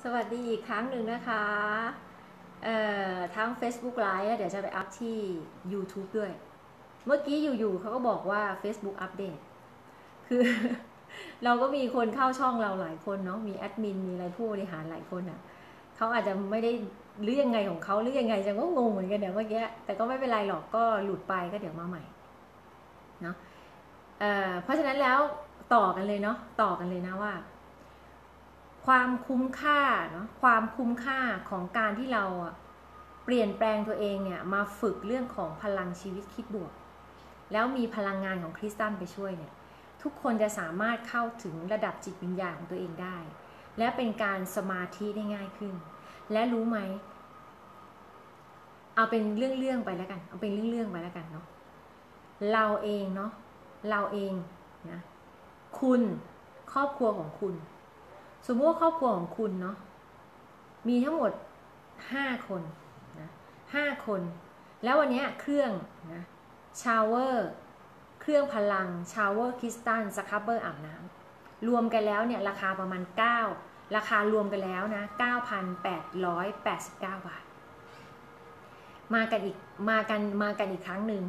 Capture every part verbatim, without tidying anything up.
สวัสดีอีกครั้งหนึ่งนะคะเอ่อทั้ง Facebook Live แล้วเดี๋ยวจะไปอัพที่ YouTube ด้วย เมื่อกี้อยู่ๆเขาก็บอกว่า Facebook อัปเดตคือ เราก็มีคนเข้าช่องเราหลายคนเนาะมีแอดมินมีอะไรผู้บริหารหลายคนอ่ะเขาอาจจะไม่ได้หรือยังไงของเขาหรือยังไงจังก็งงเหมือนกันเดี๋ยวเมื่อกี้แต่ก็ไม่เป็นไรหรอกก็หลุดไปก็เดี๋ยวมาใหม่เนาะเอ่อเพราะฉะนั้นแล้วต่อกันเลยเนาะต่อกันเลยนะว่าความคุ้มค่าเนาะความคุ้มค่าของการที่เราเปลี่ยนแปลงตัวเองเนี่ยมาฝึกเรื่องของพลังชีวิตคิดบวกแล้วมีพลังงานของคริสตัลไปช่วยเนี่ยทุกคนจะสามารถเข้าถึงระดับจิตวิญญาณของตัวเองได้และเป็นการสมาธิได้ง่ายขึ้นและรู้ไหมเอาเป็นเรื่องๆไปแล้วกันเอาเป็นเรื่องๆไปแล้วกันเนาะเราเองเนาะเราเองนะคุณครอบครัวของคุณสมมติว่าครอบครัวของคุณเนาะมีทั้งหมดห้าคนนะห้าคนแล้ววันนี้เครื่องนะชาวเวอร์เครื่องพลังชาวเวอร์คริสตัลสครับเบอร์อาบน้ำรวมกันแล้วเนี่ยราคาประมาณเก้าราคารวมกันแล้วนะ เก้าพันแปดร้อยแปดสิบเก้า บาทมากันอีกมากันมากันอีกครั้งหนึ่ง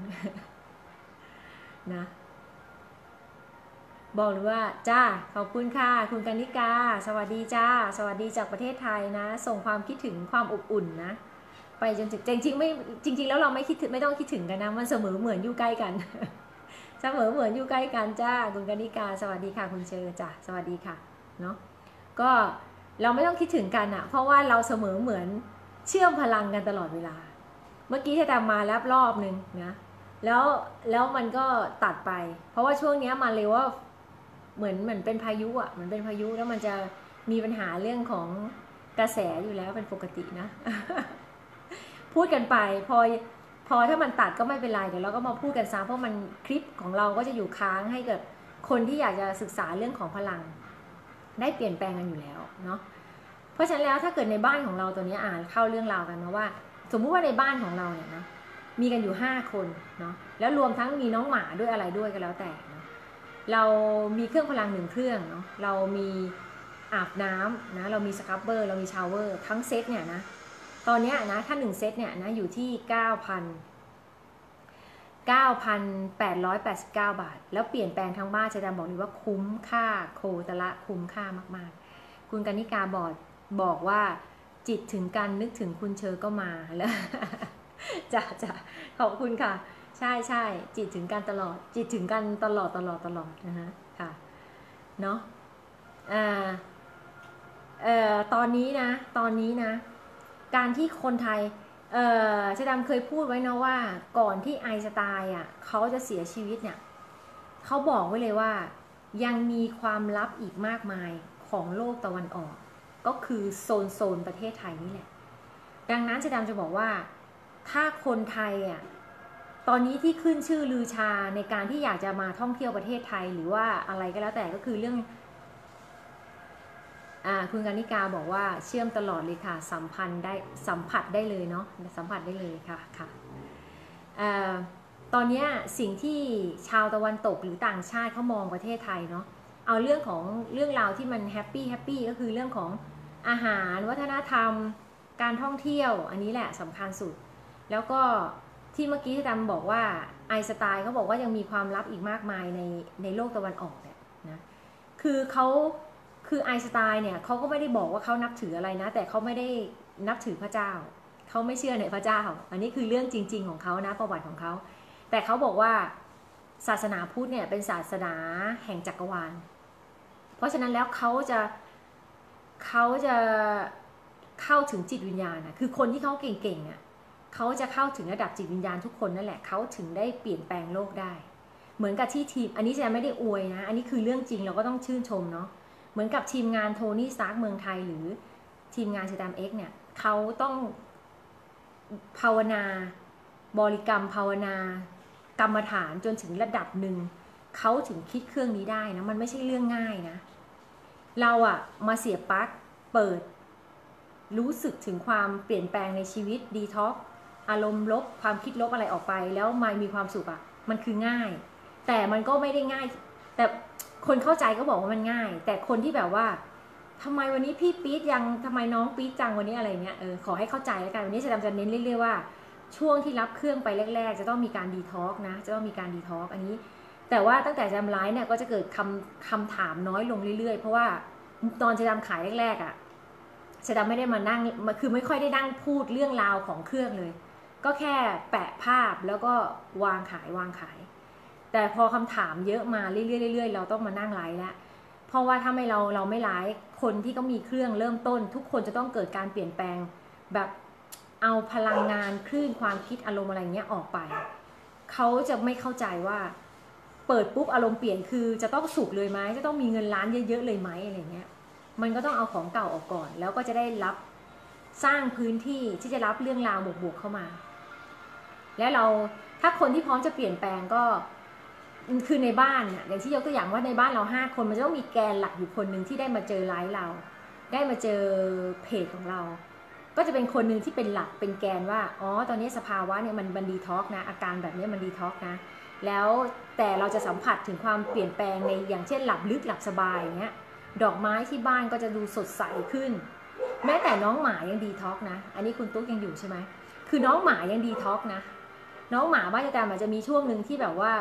นะบอกเลยว่าจ้าขอบคุณค่ะคุณกนิกาสวัสดีจ้าสวัสดีจากประเทศไทยนะส่งความคิดถึงความอบอุ่นนะไปจนถึงจริงๆไม่จริงๆแล้วเราไม่คิดถึงไม่ต้องคิดถึงกันนะมันเสมอเหมือนอยู่ใกล้กันเสมอเหมือนอยู่ใกล้กันจ้าคุณกนิกาสวัสดีค่ะคุณเชอจ้าสวัสดีค่ะเนาะก็เราไม่ต้องคิดถึงกันอะเพราะว่าเราเสมอเหมือนเชื่อมพลังกันตลอดเวลาเมื่อกี้ที่ตามมาแล้วรอบนึงนะแล้วแล้วมันก็ตัดไปเพราะว่าช่วงนี้มาเร็วว่าเหมือนเหมือนเป็นพายุอ่ะเหมือนเป็นพายุแล้วมันจะมีปัญหาเรื่องของกระแสอยู่แล้วเป็นปกตินะ พูดกันไปพอพอถ้ามันตัดก็ไม่เป็นไรเดี๋ยวเราก็มาพูดกันซ้ำเพราะมันคลิปของเราก็จะอยู่ค้างให้กับคนที่อยากจะศึกษาเรื่องของพลังได้เปลี่ยนแปลงกันอยู่แล้วเนาะเพราะฉะนั้นแล้วถ้าเกิดในบ้านของเราตัวนี้อ่านเข้าเรื่องราวกันนะว่าสมมุติว่าในบ้านของเราเนี่ยนะมีกันอยู่ห้าคนเนาะแล้วรวมทั้งมีน้องหมาด้วยอะไรด้วยก็แล้วแต่เรามีเครื่องพลังหนึ่งเครื่องเนาะเรามีอาบน้ำนะเรามีสครับเบอร์เรามีชาวเวอร์ทั้งเซตเนี่ยนะตอนนี้นะถ้าหนึ่งเซตเนี่ยนะอยู่ที่ เก้าพัน เก้าพันแปดร้อยแปดสิบเก้า บาทแล้วเปลี่ยนแปลงทั้งบ้านจะดำบอกเลยว่าคุ้มค่าโคตรละคุ้มค่ามากๆคุณกนิกาบอกบอกว่าจิตถึงกันนึกถึงคุณเชอก็มาแล้วจ้ะจ้ะขอบคุณค่ะใช่ใช่จิตถึงกันตลอดจิตถึงกันตลอดตลอดตลอดนะฮะค่ะเนาะอ่าเอ่อตอนนี้นะตอนนี้นะการที่คนไทยเอ่อชดำเคยพูดไว้นะว่าก่อนที่ไอน์สไตน์อ่ะเขาจะเสียชีวิตเนี่ยเขาบอกไว้เลยว่ายังมีความลับอีกมากมายของโลกตะวันออกก็คือโซนโซนประเทศไทยนี่แหละดังนั้นชดำจะบอกว่าถ้าคนไทยอ่ะตอนนี้ที่ขึ้นชื่อลือชาในการที่อยากจะมาท่องเที่ยวประเทศไทยหรือว่าอะไรก็แล้วแต่ก็คือเรื่องอ่าคุณกนิกาบอกว่าเชื่อมตลอดเลยค่ะสัมพันธ์ได้สัมผัสได้เลยเนาะสัมผัสได้เลยค่ะค่ะอ่าตอนนี้สิ่งที่ชาวตะวันตกหรือต่างชาติเขามองประเทศไทยเนาะเอาเรื่องของเรื่องราวที่มันแฮปปี้แฮปปี้ก็คือเรื่องของอาหารวัฒนธรรมการท่องเที่ยวอันนี้แหละสำคัญสุดแล้วก็ที่เมื่อกี้ที่ดำบอกว่าไอน์สไตน์เขาบอกว่ายังมีความลับอีกมากมายในในโลกตะวันออกเนี่ยนะคือเขาคือไอน์สไตน์เนี่ยเขาก็ไม่ได้บอกว่าเขานับถืออะไรนะแต่เขาไม่ได้นับถือพระเจ้าเขาไม่เชื่อในพระเจ้าอันนี้คือเรื่องจริงๆของเขานะประวัติของเขาแต่เขาบอกว่าศาสนาพุทธเนี่ยเป็นศาสนาแห่งจักรวาลเพราะฉะนั้นแล้วเขาจะเขาจะเข้าถึงจิตวิญญาณนะคือคนที่เขาเก่งๆอ่ะเขาจะเข้าถึงระดับจิตวิญญาณทุกคนนั่นแหละเขาถึงได้เปลี่ยนแปลงโลกได้เหมือนกับที่ทีมอันนี้จะไม่ได้อวยนะอันนี้คือเรื่องจริงเราก็ต้องชื่นชมเนาะเหมือนกับทีมงานโทนี่สตาร์คเมืองไทยหรือทีมงานชดามเอ็กเนี่ยเขาต้องภาวนาบริกรรมภาวนากรรมฐานจนถึงระดับหนึ่งเขาถึงคิดเครื่องนี้ได้นะมันไม่ใช่เรื่องง่ายนะเราอะมาเสียบปลั๊กเปิดรู้สึกถึงความเปลี่ยนแปลงในชีวิตดีท็อกอารมณ์ลบความคิดลบอะไรออกไปแล้วมามีความสุขอะมันคือง่ายแต่มันก็ไม่ได้ง่ายแต่คนเข้าใจก็บอกว่ามันง่ายแต่คนที่แบบว่าทำไมวันนี้พี่ปี๊ดยังทำไมน้องปี๊ดจังวันนี้อะไรเงี้ยเออขอให้เข้าใจแล้วกันวันนี้จะจะเน้นเรื่อยๆว่าช่วงที่รับเครื่องไปแรกๆจะต้องมีการดีท็อกนะจะต้องมีการดีท็อกอันนี้แต่ว่าตั้งแต่จำไลฟ์เนี่ยก็จะเกิดคำคำถามน้อยลงเรื่อยๆเพราะว่าตอนจะจำขายแรกๆอ่ะจะจำไม่ได้มานั่งคือไม่ค่อยได้นั่งพูดเรื่องราวของเครื่องเลยก็แค่แปะภาพแล้วก็วางขายวางขายแต่พอคำถามเยอะมาเรื่อยๆเราต้องมานั่งไลฟ์แล้วเพราะว่าถ้าไม่เราเราไม่ไลฟ์คนที่ก็มีเครื่องเริ่มต้นทุกคนจะต้องเกิดการเปลี่ยนแปลงแบบเอาพลังงานคลื่นความคิดอารมณ์อะไรเงี้ยออกไปเขาจะไม่เข้าใจว่าเปิดปุ๊บอารมณ์เปลี่ยนคือจะต้องสุขเลยไหมจะต้องมีเงินล้านเยอะๆเลยไหมอะไรเงี้ยมันก็ต้องเอาของเก่าออกก่อนแล้วก็จะได้รับสร้างพื้นที่ที่จะรับเรื่องราวบวกๆเข้ามาและเราถ้าคนที่พร้อมจะเปลี่ยนแปลงก็คือในบ้านเนี่ยอย่างที่ยกตัวอย่างว่าในบ้านเราห้าคนมันจะต้องมีแกนหลักอยู่คนหนึ่งที่ได้มาเจอไลฟ์เราได้มาเจอเพจของเราก็จะเป็นคนหนึ่งที่เป็นหลักเป็นแกนว่าอ๋อตอนนี้สภาวะเนี่ยมันมันดีท็อกนะอาการแบบนี้มันดีท็อกนะแล้วแต่เราจะสัมผัสถึงความเปลี่ยนแปลงในอย่างเช่นหลับลึกหลับสบายอย่างเงี้ยดอกไม้ที่บ้านก็จะดูสดใสขึ้นแม้แต่น้องหมายังดีท็อกนะอันนี้คุณตุ๊กยังอยู่ใช่ไหมคือน้องหมายังดีท็อกนะน้องหมาบ้านจะแต่มันจะมีช่วงหนึ่งที่แบบว่า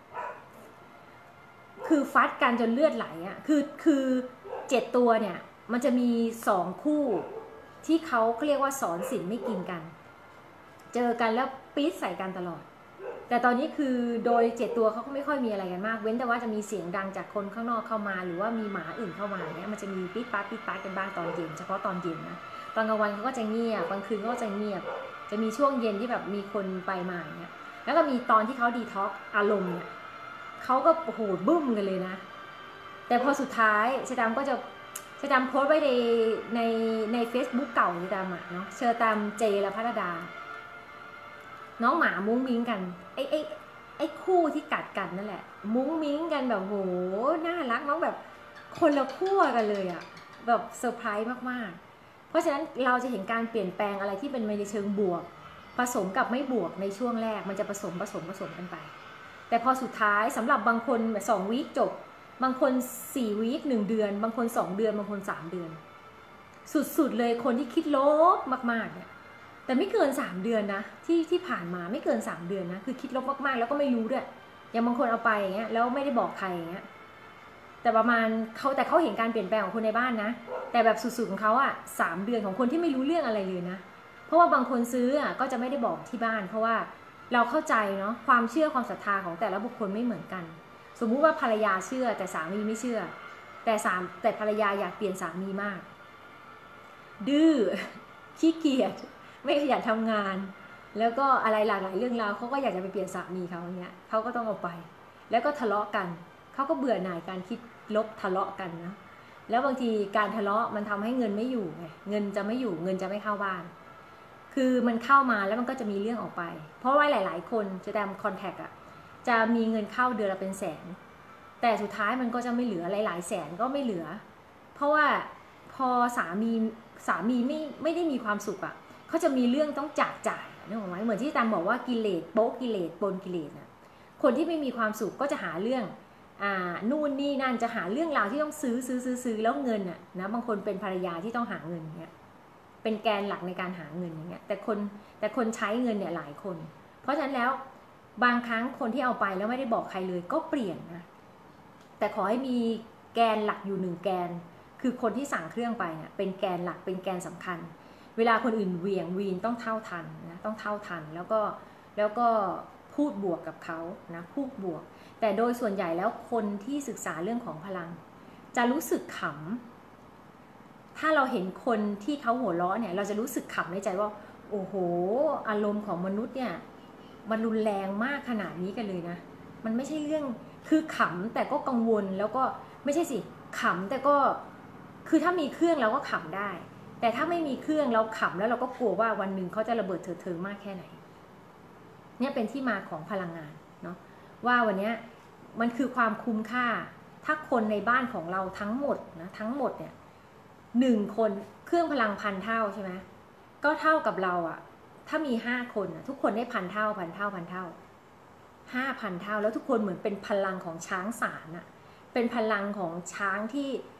คือฟัดกันจนเลือดไหลอ่ะคือคือเจ็ดตัวเนี่ยมันจะมีสองคู่ที่เขาเรียกว่าสอนศีลไม่กินกันเจอกันแล้วปี๊ดใส่กันตลอดแต่ตอนนี้คือโดยเจ็ดตัวเขาก็ไม่ค่อยมีอะไรกันมากเว้นแต่ว่าจะมีเสียงดังจากคนข้างนอกเข้ามาหรือว่ามีหมาอื่นเข้ามาเนี่ยมันจะมีปี๊ดป๊าดปี๊ดป๊าดกันบ้างตอนเย็นเฉพาะตอนเย็นนะตอนกลางวันเขาก็จะเงียบกลางคืนก็จะเงียบจะมีช่วงเย็นที่แบบมีคนไปมาเนี่ยแล้วก็มีตอนที่เขาดีท็อกอารมณ์เนี่ยเขาก็โอ้โหบึ้มกันเลยนะแต่พอสุดท้ายเชดามก็จะเชดามโพสต์ไว้ในในใน Facebook เก่าเชดามอ่ะเนาะเชอตามเจและพัฒดาน้องหมามุ้งมิ้งกันไอ้ไอ้ไอ้คู่ที่กัดกันนั่นแหละมุ้งมิ้งกันแบบโหน่ารักน้องแบบคนละขั้วกันเลยอ่ะแบบเซอร์ไพรส์มากๆเพราะฉะนั้นเราจะเห็นการเปลี่ยนแปลงอะไรที่เป็นในเชิงบวกผสมกับไม่บวกในช่วงแรกมันจะผสมผสมผสมกันไปแต่พอสุดท้ายสำหรับบางคนสองวีคจบบางคนสี่วีคหนึ่งเดือนบางคนสองเดือนบางคนสามเดือนสุดๆเลยคนที่คิดลบมากๆเนี่ยแต่ไม่เกินสามเดือนนะที่ที่ผ่านมาไม่เกินสามเดือนนะคือคิดลบมากๆแล้วก็ไม่รู้ด้วยอย่างบางคนเอาไปอย่างเงี้ยแล้วไม่ได้บอกใครอย่างเงี้ยแต่ประมาณเขาแต่เขาเห็นการเปลี่ยนแปลงของคนในบ้านนะแต่แบบสุดๆของเขาอ่ะสามเดือนของคนที่ไม่รู้เรื่องอะไรเลยนะเพราะว่าบางคนซื้ออ่ะก็จะไม่ได้บอกที่บ้านเพราะว่าเราเข้าใจเนาะความเชื่อความศรัทธาของแต่ละบุคคลไม่เหมือนกันสมมุติว่าภรรยาเชื่อแต่สามีไม่เชื่อแต่สามแต่ภรรยาอยากเปลี่ยนสามีมากดื้อขี้เกียจไม่ขยันทำงานแล้วก็อะไรหลากหลายเรื่องราวเขาก็อยากจะไปเปลี่ยนสามีเขาอย่างเงี้ยเขาก็ต้องเอาไปแล้วก็ทะเลาะกันเขาก็เบื่อหน่ายการคิดลบทะเลาะกันนะแล้วบางทีการทะเลาะมันทำให้เงินไม่อยู่ไงเงินจะไม่อยู่เงินจะไม่เข้าบ้านคือมันเข้ามาแล้วมันก็จะมีเรื่องออกไปเพราะว่าหลายๆคนจะทำคอนแทคอะจะมีเงินเข้าเดือนละเป็นแสนแต่สุดท้ายมันก็จะไม่เหลือหลายๆแสนก็ไม่เหลือเพราะว่าพอสามีสามีไม่ไม่ได้มีความสุขอะเขาจะมีเรื่องต้องจากจ่ายนึกออกไหมเหมือนที่ตามบอกว่ากิเลสโป๊ะกิเลสปนกิเลสนะคนที่ไม่มีความสุขก็จะหาเรื่องอ่านู่นนี่นั่นจะหาเรื่องราวที่ต้องซื้อซื้อซื้อซื้อแล้วเงินอ่ะนะบางคนเป็นภรรยาที่ต้องหาเงินเนี่ยเป็นแกนหลักในการหาเงินอย่างเงี้ยแต่คนแต่คนใช้เงินเนี่ยหลายคนเพราะฉะนั้นแล้วบางครั้งคนที่เอาไปแล้วไม่ได้บอกใครเลยก็เปลี่ยนนะแต่ขอให้มีแกนหลักอยู่หนึ่งแกนคือคนที่สั่งเครื่องไปเนี่ยเป็นแกนหลักเป็นแกนสำคัญเวลาคนอื่นเวียงวีนต้องเท่าทันนะต้องเท่าทันแล้วก็แล้วก็พูดบวกกับเขานะพูดบวกแต่โดยส่วนใหญ่แล้วคนที่ศึกษาเรื่องของพลังจะรู้สึกขำถ้าเราเห็นคนที่เขาหัวเราะเนี่ยเราจะรู้สึกขำในใจว่าโอ้โหอารมณ์ของมนุษย์เนี่ยมันรุนแรงมากขนาดนี้กันเลยนะมันไม่ใช่เรื่องคือขำแต่ก็กังวลแล้วก็ไม่ใช่สิขำแต่ก็คือถ้ามีเครื่องเราก็ขำได้แต่ถ้าไม่มีเครื่องเราขำแล้วเราก็กลัวว่าวันหนึ่งเขาจะระเบิดเถิดเทิงมากแค่ไหนเนี่ยเป็นที่มาของพลังงานเนาะว่าวันนี้มันคือความคุ้มค่าถ้าคนในบ้านของเราทั้งหมดนะทั้งหมดเนี่ยหนึ่งคนเครื่องพลังพันเท่าใช่ไหมก็เท่ากับเราอะถ้ามีห้าคนนะทุกคนได้พันเท่าพันเท่าพันเท่าห้าพันเท่าแล้วทุกคนเหมือนเป็นพลังของช้างสารอะเป็นพลังของช้างที่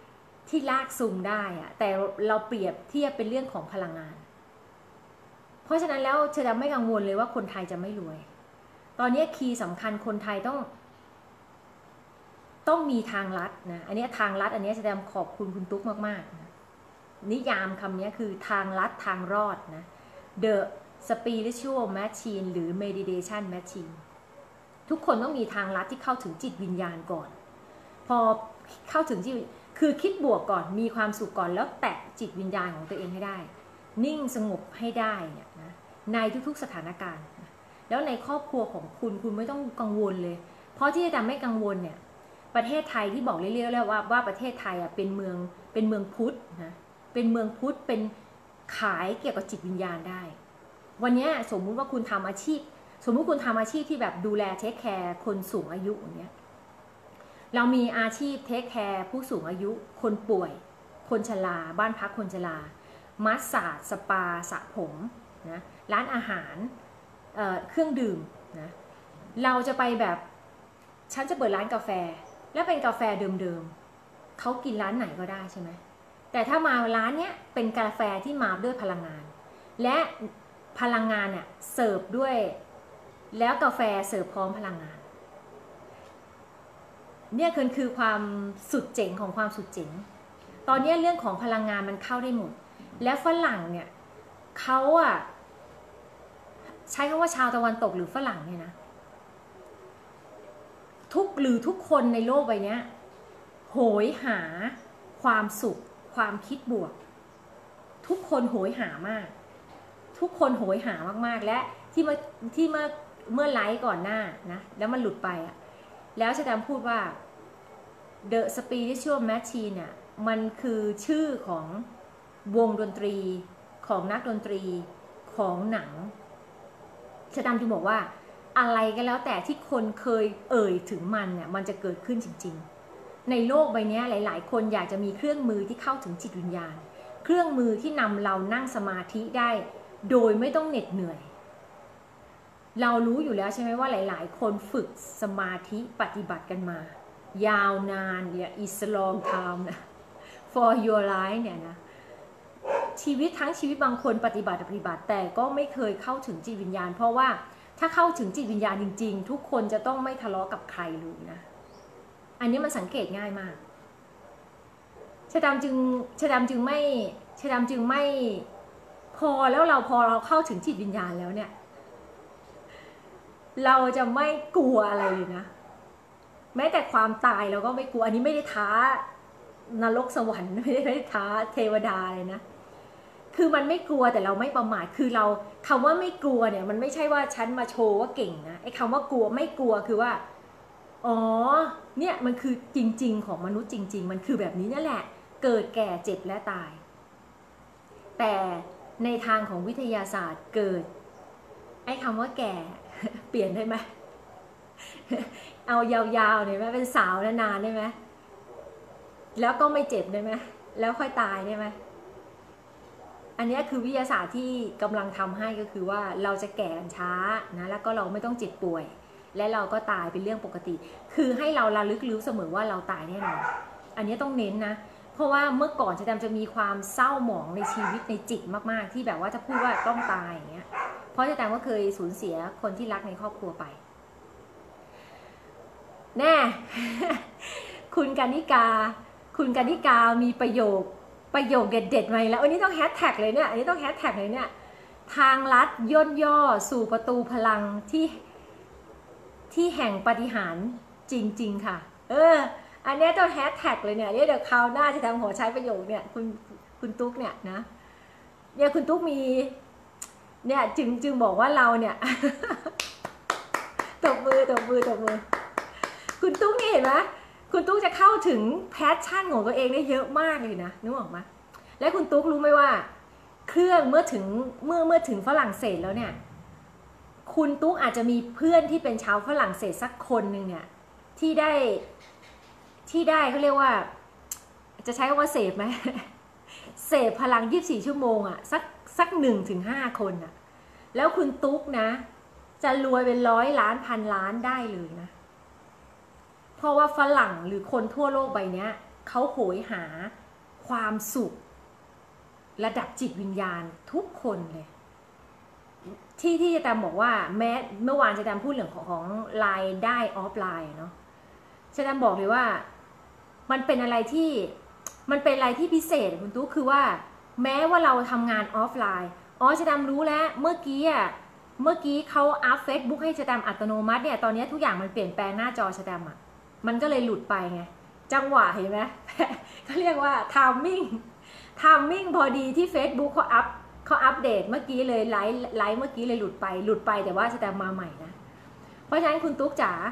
ที่ลากซูมได้อะแต่เราเปรียบเทียบเป็นเรื่องของพลังงานเพราะฉะนั้นแล้วเชอจะไม่กังวลเลยว่าคนไทยจะไม่รวยตอนนี้คีย์สำคัญคนไทยต้องต้องมีทางลัดนะอันนี้ทางลัดอันนี้เชอจะขอบคุณคุณตุ๊กมากๆนะนิยามคำนี้คือทางลัดทางรอดนะ The Spiritual Machine หรือ Meditation Machine ทุกคนต้องมีทางลัดที่เข้าถึงจิตวิญญาณก่อนพอเข้าถึงจิตคือคิดบวกก่อนมีความสุขก่อนแล้วแตะจิตวิญญาณของตัวเองให้ได้นิ่งสงบให้ได้เนี่ยนะในทุกๆสถานการณ์นะแล้วในครอบครัวของคุณคุณไม่ต้องกังวลเลยเพราะที่จะทำให้กังวลเนี่ยประเทศไทยที่บอกเรื่อยๆแล้วว่าว่าประเทศไทยอ่ะเป็นเมืองเป็นเมืองพุทธนะเป็นเมืองพุทธเป็นขายเกี่ยวกับจิตวิญญาณได้วันนี้สมมุติว่าคุณทำอาชีพสมมุติคุณทำอาชีพที่แบบดูแลเทคแคร์คนสูงอายุอย่างเงี้ยเรามีอาชีพเทคแคร์ผู้สูงอายุคนป่วยคนชราบ้านพักคนชรามัสซาจสปาสระผมนะร้านอาหาร เอ่อ เครื่องดื่มนะเราจะไปแบบฉันจะเปิดร้านกาแฟแล้วเป็นกาแฟเดิมๆเขากินร้านไหนก็ได้ใช่ไหมแต่ถ้ามาร้านเนี้ยเป็นกาแฟที่มาด้วยพลังงานและพลังงานเนี่ยเสิร์ฟด้วยแล้วกาแฟเสิร์ฟพร้อมพลังงานเนี่ยคือคือความสุดเจ๋งของความสุดเจ๋งตอนนี้เรื่องของพลังงานมันเข้าได้หมดและฝรั่งเนี่ยเขาอะใช้คำว่าชาวตะวันตกหรือฝรั่งเนี่ยนะทุกหรือทุกคนในโลกใบนี้โหยหาความสุขความคิดบวกทุกคนโหยหามากทุกคนโหยหามากๆและที่เมื่อที่เมื่อเมื่อไลฟ์ก่อนหน้านะแล้วมันหลุดไปอะแล้วชะตาพูดว่า The Spiritual Machine เนี่ยมันคือชื่อของวงดนตรีของนักดนตรีของหนังชะตาจึงบอกว่าอะไรก็แล้วแต่ที่คนเคยเอ่ยถึงมันเนี่ยมันจะเกิดขึ้นจริงๆในโลกใบนี้หลายๆคนอยากจะมีเครื่องมือที่เข้าถึงจิตวิญญาณเครื่องมือที่นำเรานั่งสมาธิได้โดยไม่ต้องเหน็ดเหนื่อยเรารู้อยู่แล้วใช่ไหมว่าหลายๆคนฝึกสมาธิปฏิบัติกันมายาวนานเนี่ย is long time นะ for your life เนี่ยนะชีวิตทั้งชีวิตบางคนปฏิบัติปฏิบัติแต่ก็ไม่เคยเข้าถึงจิตวิญญาณเพราะว่าถ้าเข้าถึงจิตวิญญาณจริงๆทุกคนจะต้องไม่ทะเลาะกับใครเลยนะอันนี้มันสังเกตง่ายมากชะดำจึงชะดำจึงไม่ชะดำจึงไม่พอแล้วเราพอเราเข้าถึงจิตวิญญาณแล้วเนี่ยเราจะไม่กลัวอะไรเลยนะแม้แต่ความตายเราก็ไม่กลัวอันนี้ไม่ได้ท้านรกสวรรค์ไม่ได้ไม่ได้ท้าเทวดาเลยนะคือมันไม่กลัวแต่เราไม่ประมาทคือเราคำว่าไม่กลัวเนี่ยมันไม่ใช่ว่าฉันมาโชว์ว่าเก่งนะไอ้คำว่ากลัวไม่กลัวคือว่าอ๋อเนี่ยมันคือจริงๆของมนุษย์จริงๆมันคือแบบนี้นั่นแหละเกิดแก่เจ็บและตายแต่ในทางของวิทยาศาสตร์เกิดไอ้คำว่าแก่เปลี่ยนได้ไหมเอายาวๆหน่อยไหมเป็นสาวนานๆได้ไหมแล้วก็ไม่เจ็บได้ไหมแล้วค่อยตายได้ไหมอันนี้คือวิทยาศาสตร์ที่กำลังทำให้ก็คือว่าเราจะแก่กันช้านะแล้วก็เราไม่ต้องเจ็บป่วยและเราก็ตายเป็นเรื่องปกติคือให้เราระลึกรู้เสมอว่าเราตายแน่นอนอันนี้ต้องเน้นนะเพราะว่าเมื่อก่อนจะจะมีความเศร้าหมองในชีวิตในจิตมากๆที่แบบว่าจะพูดว่าต้องตายอย่างเงี้ยเพราะจะแต่ว่าเคยสูญเสียคนที่รักในครอบครัวไปแน่ คุณกนิกาคุณกนิกามีประโยคประโยคเด็ดๆมาแล้วอันนี้ต้องแฮชแท็กเลยเนี่ยอันนี้ต้องแฮชแท็กเลยเนี่ยทางลัดย่นย่อสู่ประตูพลังที่ที่แห่งปาฏิหาริย์จริงๆค่ะเอออันนี้ต้องแฮชแท็กเลยเนี่ยเดี๋ยวคราวหน้าจะทำหัวใช้ประโยคเนี่ยคุณคุณตุ๊กเนี่ยนะเนี่ยคุณตุ๊กมีเนี่ยจึงจึงบอกว่าเราเนี่ยตบมือตบมือตบมือคุณตุ๊กนี่เห็นไหมคุณตุ๊กจะเข้าถึงแพชชั่นของตัวเองได้เยอะมากเลยนะนึกออกไหมและคุณตุ๊กรู้ไหมว่าเครื่องเมื่อถึงเมื่อเมื่อถึงฝรั่งเศสแล้วเนี่ยคุณตุ๊กอาจจะมีเพื่อนที่เป็นชาวฝรั่งเศสสักคนหนึ่งเนี่ยที่ได้ที่ได้เขาเรียกว่าจะใช้คำว่าเสพไหมเสพพลังยี่สิบสี่ชั่วโมงอะสักสักหนึ่งถึงห้าคนอะแล้วคุณตุ๊กนะจะรวยเป็นร้อยล้านพันล้านได้เลยนะเพราะว่าฝรั่งหรือคนทั่วโลกใบนี้เขาโหยหาความสุขระดับจิตวิญญาณทุกคนเลยที่ที่จะแตมบอกว่าแม้เมื่อวานจะแตมพูดเรื่องของของไลน์ได้ออฟไลน์เนาะจะแตมบอกเลยว่ามันเป็นอะไรที่มันเป็นอะไรที่พิเศษคุณตุ๊กคือว่าแม้ว่าเราทำงานออฟไลน์อ๋อจะแตมรู้แล้วเมื่อกี้อ่ะเมื่อกี้เขาอัพเฟซบุ๊กให้จะแตมอัตโนมัติเนี่ยตอนนี้ทุกอย่างมันเปลี่ยนแปลงหน้าจอจะแตมอ่ะมันก็เลยหลุดไปไงจังหวะเห็นไหมเขาเรียกว่าทามมิ่งทามมิ่งพอดีที่ Facebook เขาอัพเขาอัปเดตเมื่อกี้เลยไลฟ์ไลฟ์เมื่อกี้เลยหลุดไปหลุดไปแต่ว่าจะแต่มาใหม่นะเพราะฉะนั้นคุณตุ๊กจ๋า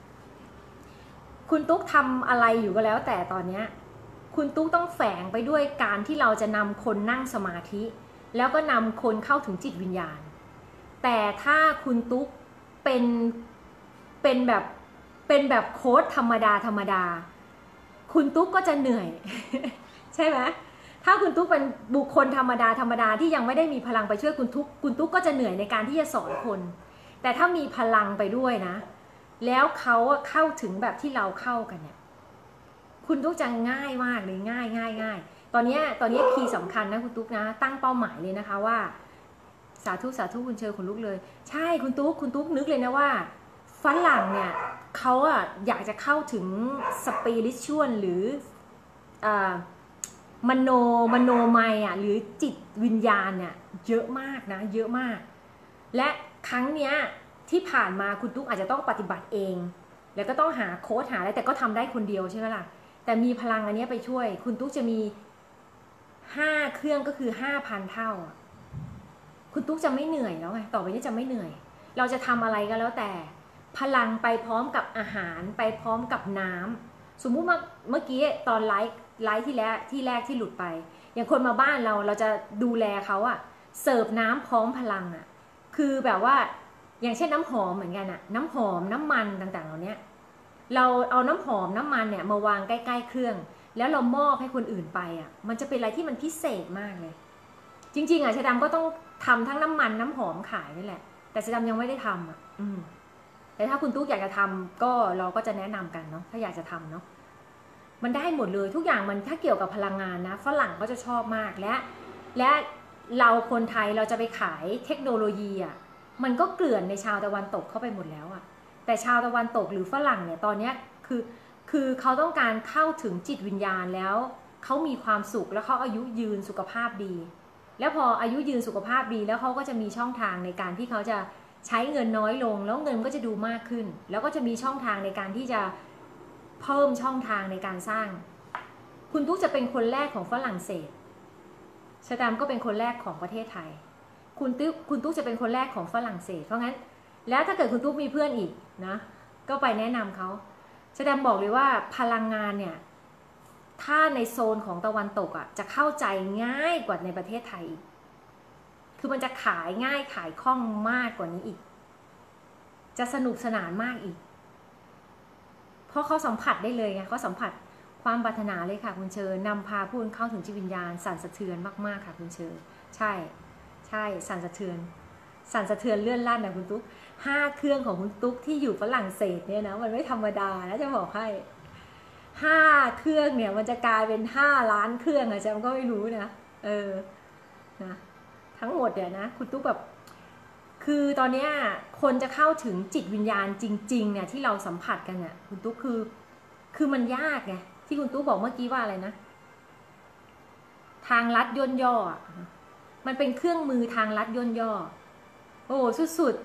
คุณตุ๊กทำอะไรอยู่ก็แล้วแต่ตอนนี้คุณตุ๊กต้องแฝงไปด้วยการที่เราจะนำคนนั่งสมาธิแล้วก็นำคนเข้าถึงจิตวิญญาณแต่ถ้าคุณตุ๊กเป็นเป็นแบบเป็นแบบโค้ชธรรมดาธรรมดาคุณตุ๊กก็จะเหนื่อย ใช่ไหมถ้าคุณตุ๊กเป็นบุคคลธรรมดาธรรมดาที่ยังไม่ได้มีพลังไปช่วยคุณตุ๊กคุณตุ๊กก็จะเหนื่อยในการที่จะสอนคนแต่ถ้ามีพลังไปด้วยนะแล้วเขาเข้าถึงแบบที่เราเข้ากันเนี่ยคุณตุ๊กจะง่ายมากเลยง่ายง่ายง่ายตอนนี้ตอนนี้คีย์สำคัญนะคุณตุ๊กนะตั้งเป้าหมายเลยนะคะว่าสาธุสาธุคุณเชิญคุณลุกเลยใช่คุณตุ๊กคุณตุ๊กนึกเลยนะว่าฝรั่งเนี่ยเขาอะอยากจะเข้าถึงสปิริชวลหรืออ่ามโนมโนไมอ่ะหรือจิตวิญญาณเนี่ยเยอะมากนะเยอะมากและครั้งเนี้ยที่ผ่านมาคุณตุ๊กอาจจะต้องปฏิบัติเองแล้วก็ต้องหาโค้ชหาอะไรแต่ก็ทำได้คนเดียวใช่ไหมล่ะแต่มีพลังอันนี้ไปช่วยคุณตุ๊กจะมีห้าเครื่องก็คือห้าพันเท่าคุณตุ๊กจะไม่เหนื่อยแล้วไงต่อไปนี้จะไม่เหนื่อยเราจะทำอะไรก็แล้วแต่พลังไปพร้อมกับอาหารไปพร้อมกับน้ำสมมุติว่าเมื่อกี้ตอนไลฟ์ไลฟ์ที่แรกที่แรกที่หลุดไปอย่างคนมาบ้านเราเราจะดูแลเขาอะเสิร์ฟน้ำพร้อมพลังอะคือแบบว่าอย่างเช่นน้ำหอมเหมือนกันอะน้ำหอมน้ำมันต่างๆเหล่านี้เราเอาน้ำหอมน้ำมันเนี่ยมาวางใกล้ๆเครื่องแล้วเรามอบให้คนอื่นไปอะมันจะเป็นอะไรที่มันพิเศษมากเลยจริงๆอะชะดำก็ต้องทำทั้งน้ำมันน้ำหอมขายนี่แหละแต่ชะดำยังไม่ได้ทำอะอืมแต่ถ้าคุณตุ๊กอยากจะทำก็เราก็จะแนะนำกันเนาะถ้าอยากจะทำเนาะมันได้หมดเลยทุกอย่างมันถ้าเกี่ยวกับพลังงานนะฝรั่งก็จะชอบมากและและเราคนไทยเราจะไปขายเทคโนโลยีอ่ะมันก็เกลื่อนในชาวตะวันตกเข้าไปหมดแล้วอ่ะแต่ชาวตะวันตกหรือฝรั่งเนี่ยตอนนี้คือคือเขาต้องการเข้าถึงจิตวิญญาณแล้วเขามีความสุขแล้วเขาอายุยืนสุขภาพดีแล้วพออายุยืนสุขภาพดีแล้วเขาก็จะมีช่องทางในการที่เขาจะใช้เงินน้อยลงแล้วเงินก็จะดูมากขึ้นแล้วก็จะมีช่องทางในการที่จะเพิ่มช่องทางในการสร้างคุณตุ๊กจะเป็นคนแรกของฝรั่งเศสชะตามก็เป็นคนแรกของประเทศไทยคุณตุ๊กคุณตุ๊กจะเป็นคนแรกของฝรั่งเศสเพราะงั้นแล้วถ้าเกิดคุณตุ๊กมีเพื่อนอีกนะก็ไปแนะนำเขาชะตามบอกเลยว่าพลังงานเนี่ยถ้าในโซนของตะวันตกอ่ะจะเข้าใจง่ายกว่าในประเทศไทยอีกคือมันจะขายง่ายขายคล่องมากกว่านี้อีกจะสนุกสนานมากอีกเพราะเขาสัมผัสได้เลยไงเขาสัมผัสความปรารถนาเลยค่ะคุณเชิญนำพาผู้เข้าถึงจิตวิญญาณสั่นสะเทือนมากๆค่ะคุณเชิญใช่ใช่สั่นสะเทือนสั่นสะเทือนเลื่อนลั่นนะคุณตุ๊กห้าเครื่องของคุณตุ๊กที่อยู่ฝรั่งเศสเนี่ยนะมันไม่ธรรมดานะจะบอกให้ห้าเครื่องเนี่ยมันจะกลายเป็นห้าล้านเครื่องอะจ๊ะมันก็ไม่รู้นะเออนะทั้งหมดเนี่ยนะคุณตุ๊กแบบคือตอนนี้คนจะเข้าถึงจิตวิญญาณจริงๆเนี่ยที่เราสัมผัสกันเนี่ยคุณตุ๊กคือคือมันยากไงที่คุณตุ๊กบอกเมื่อกี้ว่าอะไรนะทางลัดย่นย่อมันเป็นเครื่องมือทางลัดย่นย่อโอ้สุด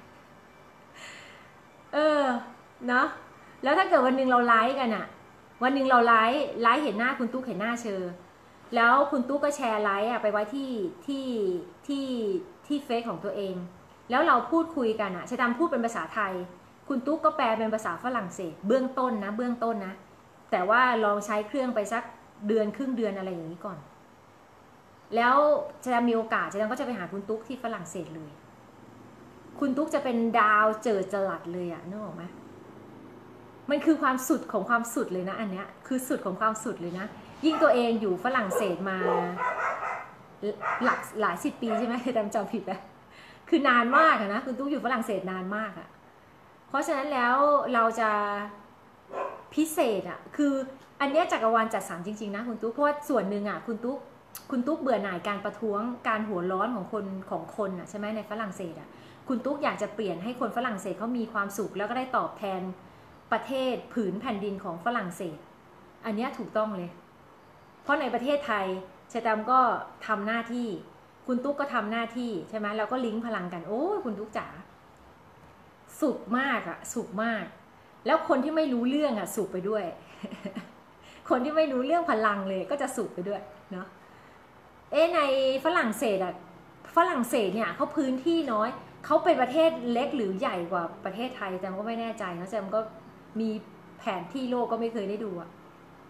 ๆเออเนาะแล้วถ้าเกิดวันหนึ่งเราไลฟ์กันอะวันหนึ่งเราไลฟ์ไลฟ์เห็นหน้าคุณตุ๊กเห็นหน้าเชอแล้วคุณตุ๊กก็แชร์ไลฟ์อะไปไว้ที่ที่ที่ที่เฟซของตัวเองแล้วเราพูดคุยกันอะชะตามพูดเป็นภาษาไทยคุณตุ๊กก็แปลเป็นภาษาฝรั่งเศสเบื้องต้นนะเบื้องต้นนะแต่ว่าลองใช้เครื่องไปสักเดือนครึ่งเดือนอะไรอย่างนี้ก่อนแล้วจะมีโอกาสจะก็จะไปหาคุณตุ๊กที่ฝรั่งเศสเลยคุณตุ๊กจะเป็นดาวเจิดจรัสเลยอะนึกออกไหมมันคือความสุดของความสุดเลยนะอันเนี้ยคือสุดของความสุดเลยนะยิ่งตัวเองอยู่ฝรั่งเศสมาหลักหลายสิบปีใช่ไหมจำจำผิดไหมคือนานมากนะคุณตุ๊กอยู่ฝรั่งเศสนานมากอะเพราะฉะนั้นแล้วเราจะพิเศษอะคืออันนี้จักรวาลจัดสรรจริงๆนะคุณตุ๊กเพราะว่าส่วนหนึ่งอ่ะคุณตุ๊กคุณตุ๊กเบื่อหน่ายการประท้วงการหัวร้อนของคนของคนอ่ะใช่ไหมในฝรั่งเศสอ่ะคุณตุ๊กอยากจะเปลี่ยนให้คนฝรั่งเศสเขามีความสุขแล้วก็ได้ตอบแทนประเทศผืนแผ่นดินของฝรั่งเศสอันนี้ถูกต้องเลยเพราะในประเทศไทยชะตามก็ทำหน้าที่คุณตุ๊กก็ทำหน้าที่ใช่ไหมเราก็ลิงก์พลังกันโอ้คุณตุ๊กจ๋าสุขมากอ่ะสุขมากแล้วคนที่ไม่รู้เรื่องอ่ะสุขไปด้วย คนที่ไม่รู้เรื่องพลังเลยก็จะสุขไปด้วยเนาะเอ๊ะในฝรั่งเศสอ่ะฝรั่งเศสเนี่ยเขาพื้นที่น้อยเขาเป็นประเทศเล็กหรือใหญ่กว่าประเทศไทยแต่ก็ไม่แน่ใจนะแต่มันก็มีแผนที่โลกก็ไม่เคยได้ดูอ่ะ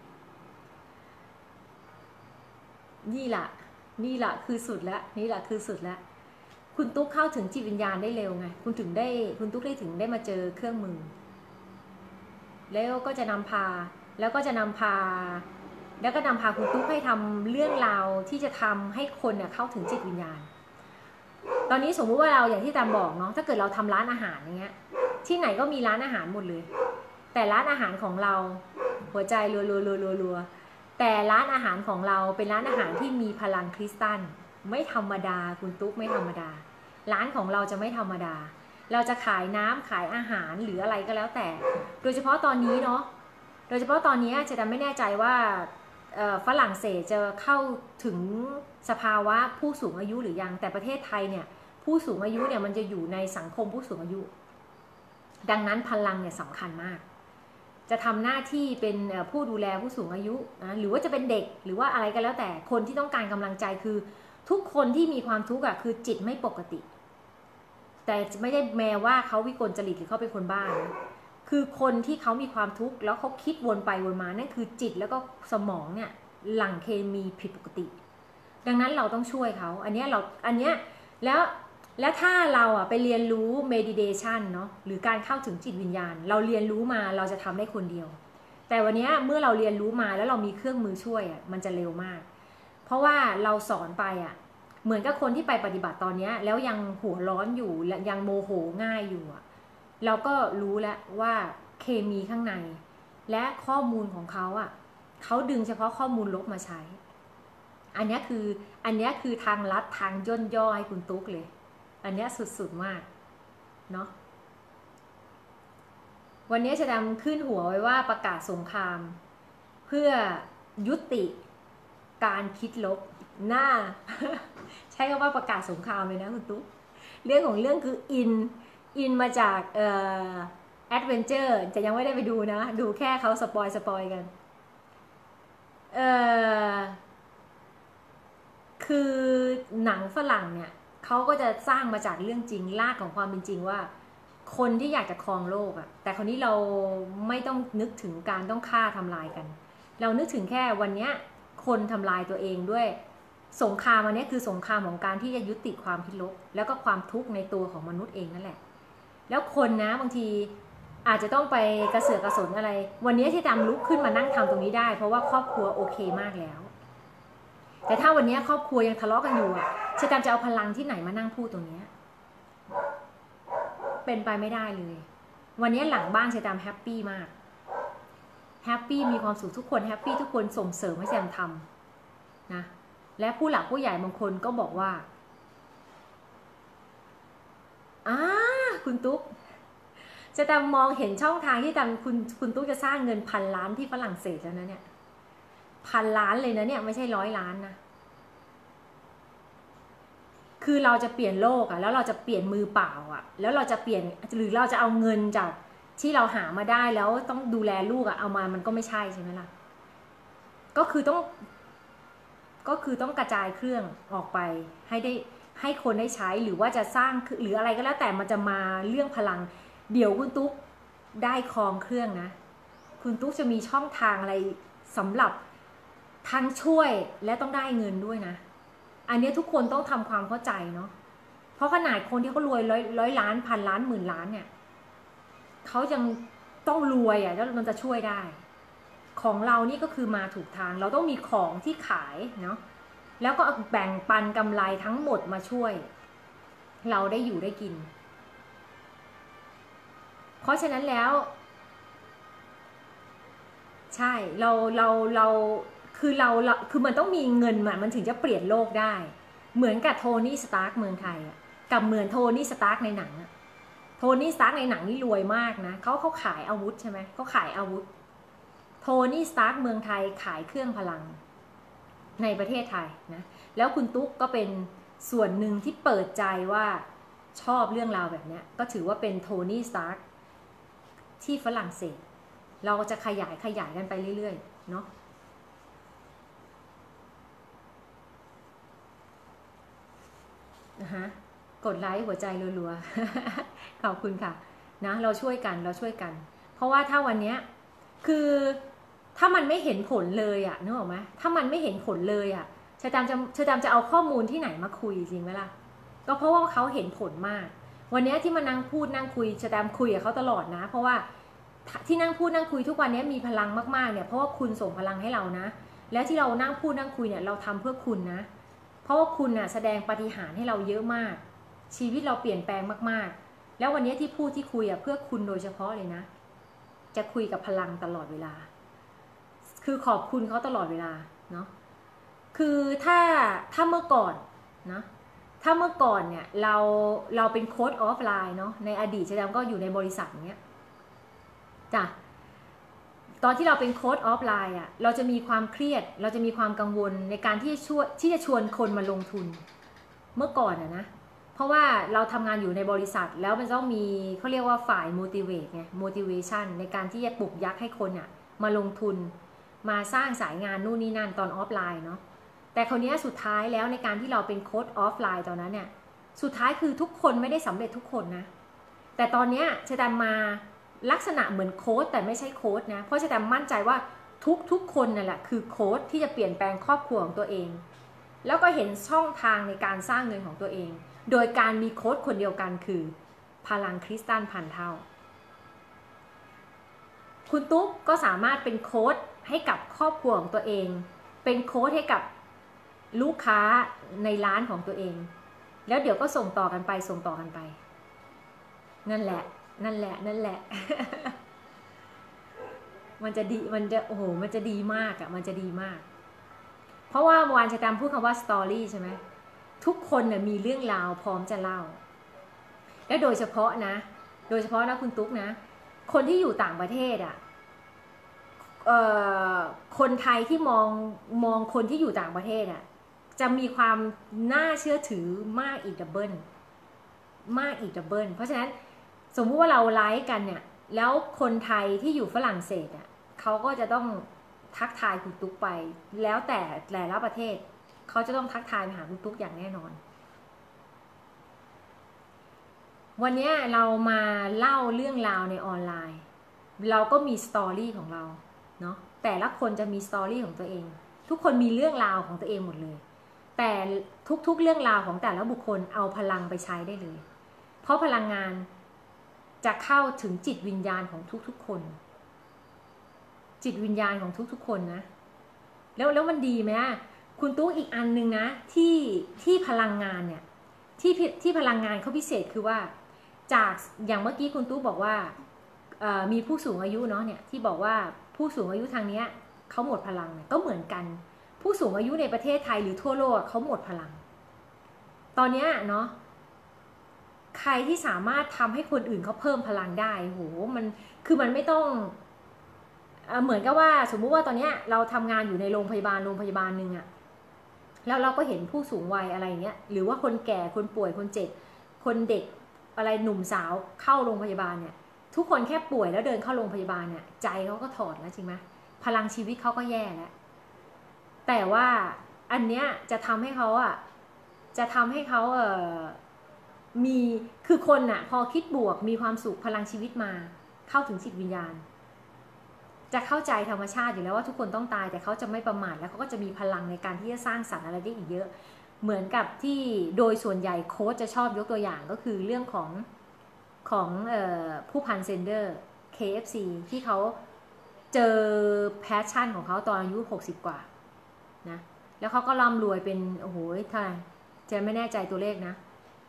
นี่แหละนี่แหละคือสุดแล้วนี่แหละคือสุดแล้วคุณตุ๊กเข้าถึงจิตวิญญาณได้เร็วไงคุณถึงได้คุณตุ๊กได้ถึงได้มาเจอเครื่องมือแล้วก็จะนำพาแล้วก็จะนำพาแล้วก็นำพาคุณตุ๊กให้ทำเรื่องราวที่จะทำให้คนเนี่ยเข้าถึงจิตวิญญาณตอนนี้สมมุติว่าเราอย่างที่ตามบอกเนาะถ้าเกิดเราทำร้านอาหารอย่างเงี้ยที่ไหนก็มีร้านอาหารหมดเลยแต่ร้านอาหารของเราหัวใจรัวรัวรัวรัวรัวแต่ร้านอาหารของเราเป็นร้านอาหารที่มีพลังคริสตัลไม่ธรรมดาคุณตุ๊กไม่ธรรมดาร้านของเราจะไม่ธรรมดาเราจะขายน้ำขายอาหารหรืออะไรก็แล้วแต่โดยเฉพาะตอนนี้เนาะโดยเฉพาะตอนนี้จะไม่แน่ใจว่าฝรั่งเศสจะเข้าถึงสภาวะผู้สูงอายุหรือยังแต่ประเทศไทยเนี่ยผู้สูงอายุเนี่ยมันจะอยู่ในสังคมผู้สูงอายุดังนั้นพลังเนี่ยสำคัญมากจะทำหน้าที่เป็นผู้ดูแลผู้สูงอายุนะหรือว่าจะเป็นเด็กหรือว่าอะไรก็แล้วแต่คนที่ต้องการกำลังใจคือทุกคนที่มีความทุกข์อ่ะคือจิตไม่ปกติแต่ไม่ได้แม้ว่าเขาวิกลจริตหรือเขาเป็นคนบ้านะคือคนที่เขามีความทุกข์แล้วเขาคิดวนไปวนมานั่นคือจิตแล้วก็สมองเนี่ยหลั่งเคมีผิดปกติดังนั้นเราต้องช่วยเขาอันนี้เราอันเนี้ยแล้วแล้วถ้าเราอ่ะไปเรียนรู้ meditation เนาะหรือการเข้าถึงจิตวิญญาณเราเรียนรู้มาเราจะทำได้คนเดียวแต่วันนี้เมื่อเราเรียนรู้มาแล้วเรามีเครื่องมือช่วยอ่ะมันจะเร็วมากเพราะว่าเราสอนไปอ่ะเหมือนกับคนที่ไปปฏิบัติตอนนี้แล้วยังหัวร้อนอยู่และยังโมโหง่ายอยู่อ่ะเราก็รู้แล้วว่าเคมีข้างในและข้อมูลของเขาอ่ะเขาดึงเฉพาะข้อมูลลบมาใช้อันนี้คืออันนี้คือทางลัดทางย่นย่อให้คุณตุ๊กเลยอันนี้สุดๆมากเนาะวันนี้จะดำขึ้นหัวไว้ว่าประกาศสงครามเพื่อยุติการคิดลบหน้า ใช้คำว่าประกาศสงครามเลยนะคุณตุ๊กเรื่องของเรื่องคืออินอินมาจากเอ่อแอดเวนเจอร์จะยังไม่ได้ไปดูนะดูแค่เขาสปอยสปอยกันเอ่อคือหนังฝรั่งเนี่ยเขาก็จะสร้างมาจากเรื่องจริงรากของความเป็นจริงว่าคนที่อยากจะครองโลกอะแต่คราวนี้เราไม่ต้องนึกถึงการต้องฆ่าทำลายกันเรานึกถึงแค่วันนี้คนทำลายตัวเองด้วยสงครามอันนี้คือสงครามของการที่จะยุติความคิดลบแล้วก็ความทุกข์ในตัวของมนุษย์เองนั่นแหละแล้วคนนะบางทีอาจจะต้องไปกระเสือกกระสนอะไรวันนี้ที่ตามลุกขึ้นมานั่งทำตรงนี้ได้เพราะว่าครอบครัวโอเคมากแล้วแต่ถ้าวันนี้ครอบครัวยังทะเลาะกันอยู่อ่ะชะตามจะเอาพลังที่ไหนมานั่งพูดตรงนี้เป็นไปไม่ได้เลยวันนี้หลังบ้านชะตามแฮปปี้มากแฮปปี้มีความสุขทุกคนแฮปปี้ทุกคนส่งเสริมให้แซมทำนะและผู้หลักผู้ใหญ่บางคนก็บอกว่าอ่าคุณตุ๊กจะตามมองเห็นช่องทางที่ตามคุณคุณตุ๊กจะสร้างเงินพันล้านที่ฝรั่งเศสแล้วนะเนี่ยพันล้านเลยนะเนี่ยไม่ใช่ร้อยล้านนะคือเราจะเปลี่ยนโลกอะแล้วเราจะเปลี่ยนมือเปล่าอะแล้วเราจะเปลี่ยนหรือเราจะเอาเงินจากที่เราหามาได้แล้วต้องดูแลลูกอะเอามามันก็ไม่ใช่ใช่ไหมล่ะก็คือต้องก็คือต้องกระจายเครื่องออกไปให้ได้ให้คนได้ใช้หรือว่าจะสร้างหรืออะไรก็แล้วแต่มันจะมาเรื่องพลังเดี๋ยวคุณตุ๊กได้ครองเครื่องนะคุณตุ๊กจะมีช่องทางอะไรสำหรับทั้งช่วยและต้องได้เงินด้วยนะอันนี้ทุกคนต้องทำความเข้าใจเนาะเพราะขนาดคนที่เขารวยร้อยร้อยล้านพันล้านหมื่นล้านเนี่ยเขายังต้องรวยอ่ะแล้วมันจะช่วยได้ของเรานี่ก็คือมาถูกทางเราต้องมีของที่ขายเนาะแล้วก็แบ่งปันกำไรทั้งหมดมาช่วยเราได้อยู่ได้กินเพราะฉะนั้นแล้วชใช่เราเราเราคือเราเราคือมันต้องมีเงินมามันถึงจะเปลี่ยนโลกได้เหมือนกับโทนี่สตาร์กเมืองไทยอะกับเหมือนโทนี่สตาร์กในหนังอะโทนี่สตาร์กในหนังนี่รวยมากนะเขาเขาขายอาวุธใช่ไหมเขาขายอาวุธโทนี่สตาร์กเมืองไทยขายเครื่องพลังในประเทศไทยนะแล้วคุณตุ๊กก็เป็นส่วนหนึ่งที่เปิดใจว่าชอบเรื่องราวแบบนี้ก็ถือว่าเป็นโทนี่สตาร์กที่ฝรั่งเศสเราจะขยายขยายกันไปเรื่อยๆเนาะนะคะกดไลค์หัวใจรัวๆ ขอบคุณค่ะนะเราช่วยกันเราช่วยกันเพราะว่าถ้าวันนี้คือถ้ามันไม่เห็นผลเลยอะนึกออกไหมถ้ามันไม่เห็นผลเลยอะเชอจำจะเชอจำจะเอาข้อมูลที่ไหนมาคุยจริงไหมล่ะก็เพราะว่าเขาเห็นผลมากวันนี้ที่มานั่งพูดนั่งคุยเชอจำคุยกับเขาตลอดนะเพราะว่าที่นั่งพูดนั่งคุยทุกวันนี้มีพลังมากๆเนี่ยเพราะว่าคุณส่งพลังให้เรานะและที่เรานั่งพูดนั่งคุยเนี่ยเราทำเพื่อคุณนะเพราะว่าคุณน่ะแสดงปาฏิหาริย์ให้เราเยอะมากชีวิตเราเปลี่ยนแปลงมากๆแล้ววันนี้ที่พูดที่คุยอ่ะเพื่อคุณโดยเฉพาะเลยนะจะคุยกับพลังตลอดเวลาคือขอบคุณเขาตลอดเวลาเนาะคือถ้าถ้าเมื่อก่อนนะถ้าเมื่อก่อนเนี่ยเราเราเป็นโค้ชออฟไลน์เนาะในอดีตแสดงก็อยู่ในบริษัทอย่างเงี้ยจ้ะตอนที่เราเป็นโค้ชออฟไลน์อ่ะเราจะมีความเครียดเราจะมีความกังวลในการที่จะช่วยที่จะชวนคนมาลงทุนเมื่อก่อนอ่ะนะเพราะว่าเราทำงานอยู่ในบริษัทแล้วมันต้องมีเขาเรียกว่าฝ่าย motivate ไง motivation ในการที่จะปลุกยักให้คนอ่ะมาลงทุนมาสร้างสายงานนู่นนี่นั่นตอนออฟไลน์เนาะแต่คราวนี้สุดท้ายแล้วในการที่เราเป็นโค้ชออฟไลน์ตอนนั้นเนี่ยสุดท้ายคือทุกคนไม่ได้สำเร็จทุกคนนะแต่ตอนนี้ชะตามาลักษณะเหมือนโค้ชแต่ไม่ใช่โค้ชนะเพราะชะตามั่นใจว่าทุกทุกคนนั่นแหละคือโค้ชที่จะเปลี่ยนแปลงครอบครัวของตัวเองแล้วก็เห็นช่องทางในการสร้างเงินของตัวเองโดยการมีโค้ชคนเดียวกันคือพลังคริสตัลพันเท่าคุณตุ๊กก็สามารถเป็นโค้ชให้กับครอบครัวของตัวเองเป็นโค้ชให้กับลูกค้าในร้านของตัวเองแล้วเดี๋ยวก็ส่งต่อกันไปส่งต่อกันไปนั่นแหละนั่นแหละนั่นแหละ มันจะดีมันจะโอ้โหมันจะดีมากอะมันจะดีมากเพราะว่าเมื่อวานชะตามพูดคำว่าสตอรี่ใช่ไหมทุกคนเนี่ยมีเรื่องราวพร้อมจะเล่าและโดยเฉพาะนะโดยเฉพาะนะคุณตุ๊กนะคนที่อยู่ต่างประเทศอะเอ่อคนไทยที่มองมองคนที่อยู่ต่างประเทศอะจะมีความน่าเชื่อถือมากอีกดับเบิลมากอีกดับเบิลเพราะฉะนั้นสมมุติว่าเราไลฟ์กันเนี่ยแล้วคนไทยที่อยู่ฝรั่งเศสอ่ะเขาก็จะต้องทักทายคุณตุ๊กไปแล้วแต่แต่ละประเทศเขาจะต้องทักทายหาคุณตุ๊กอย่างแน่นอนวันนี้เรามาเล่าเรื่องราวในออนไลน์เราก็มีสตอรี่ของเราเนาะแต่ละคนจะมีสตอรี่ของตัวเองทุกคนมีเรื่องราวของตัวเองหมดเลยแต่ทุกๆเรื่องราวของแต่ละบุคคลเอาพลังไปใช้ได้เลยเพราะพลังงานจะเข้าถึงจิตวิญญาณของทุกๆคนจิตวิญญาณของทุกๆคนนะแล้วแล้วมันดีไหมคุณตุ๊กอีกอันนึงนะที่ที่พลังงานเนี่ยที่ที่พลังงานเขาพิเศษคือว่าจากอย่างเมื่อกี้คุณตุ๊กบอกว่ามีผู้สูงอายุเนาะเนี่ยที่บอกว่าผู้สูงอายุทางเนี้ยเขาหมดพลังเนี่ยก็เหมือนกันผู้สูงอายุในประเทศไทยหรือทั่วโลกเขาหมดพลังตอนเนี้ยเนาะใครที่สามารถทำให้คนอื่นเขาเพิ่มพลังได้โหมันคือมันไม่ต้องเหมือนกับว่าสมมุติว่าตอนนี้เราทำงานอยู่ในโรงพยาบาลโรงพยาบาลหนึ่งอะแล้วเราก็เห็นผู้สูงวัยอะไรเงี้ยหรือว่าคนแก่คนป่วยคนเจ็บคนเด็กอะไรหนุ่มสาวเข้าโรงพยาบาลเนี่ยทุกคนแค่ป่วยแล้วเดินเข้าโรงพยาบาลเนี่ยใจเขาก็ถอดแล้วจริงไหมพลังชีวิตเขาก็แย่แล้วแต่ว่าอันเนี้ยจะทำให้เขาอะจะทำให้เขาเออมีคือคนน่ะพอคิดบวกมีความสุขพลังชีวิตมาเข้าถึงจิตวิญญาณจะเข้าใจธรรมชาติอยู่แล้วว่าทุกคนต้องตายแต่เขาจะไม่ประมาทแล้วเขาก็จะมีพลังในการที่จะสร้างสรรค์อะไรได้อีกเยอะเหมือนกับที่โดยส่วนใหญ่โค้ชจะชอบยกตัวอย่างก็คือเรื่องของของเอ่อผู้พันเซนเดอร์ เค เอฟ ซี ที่เขาเจอแพชชั่นของเขาตอนอายุหกสิบกว่านะแล้วเขาก็ร่ำรวยเป็นโอ้โหท่านจะไม่แน่ใจตัวเลขนะ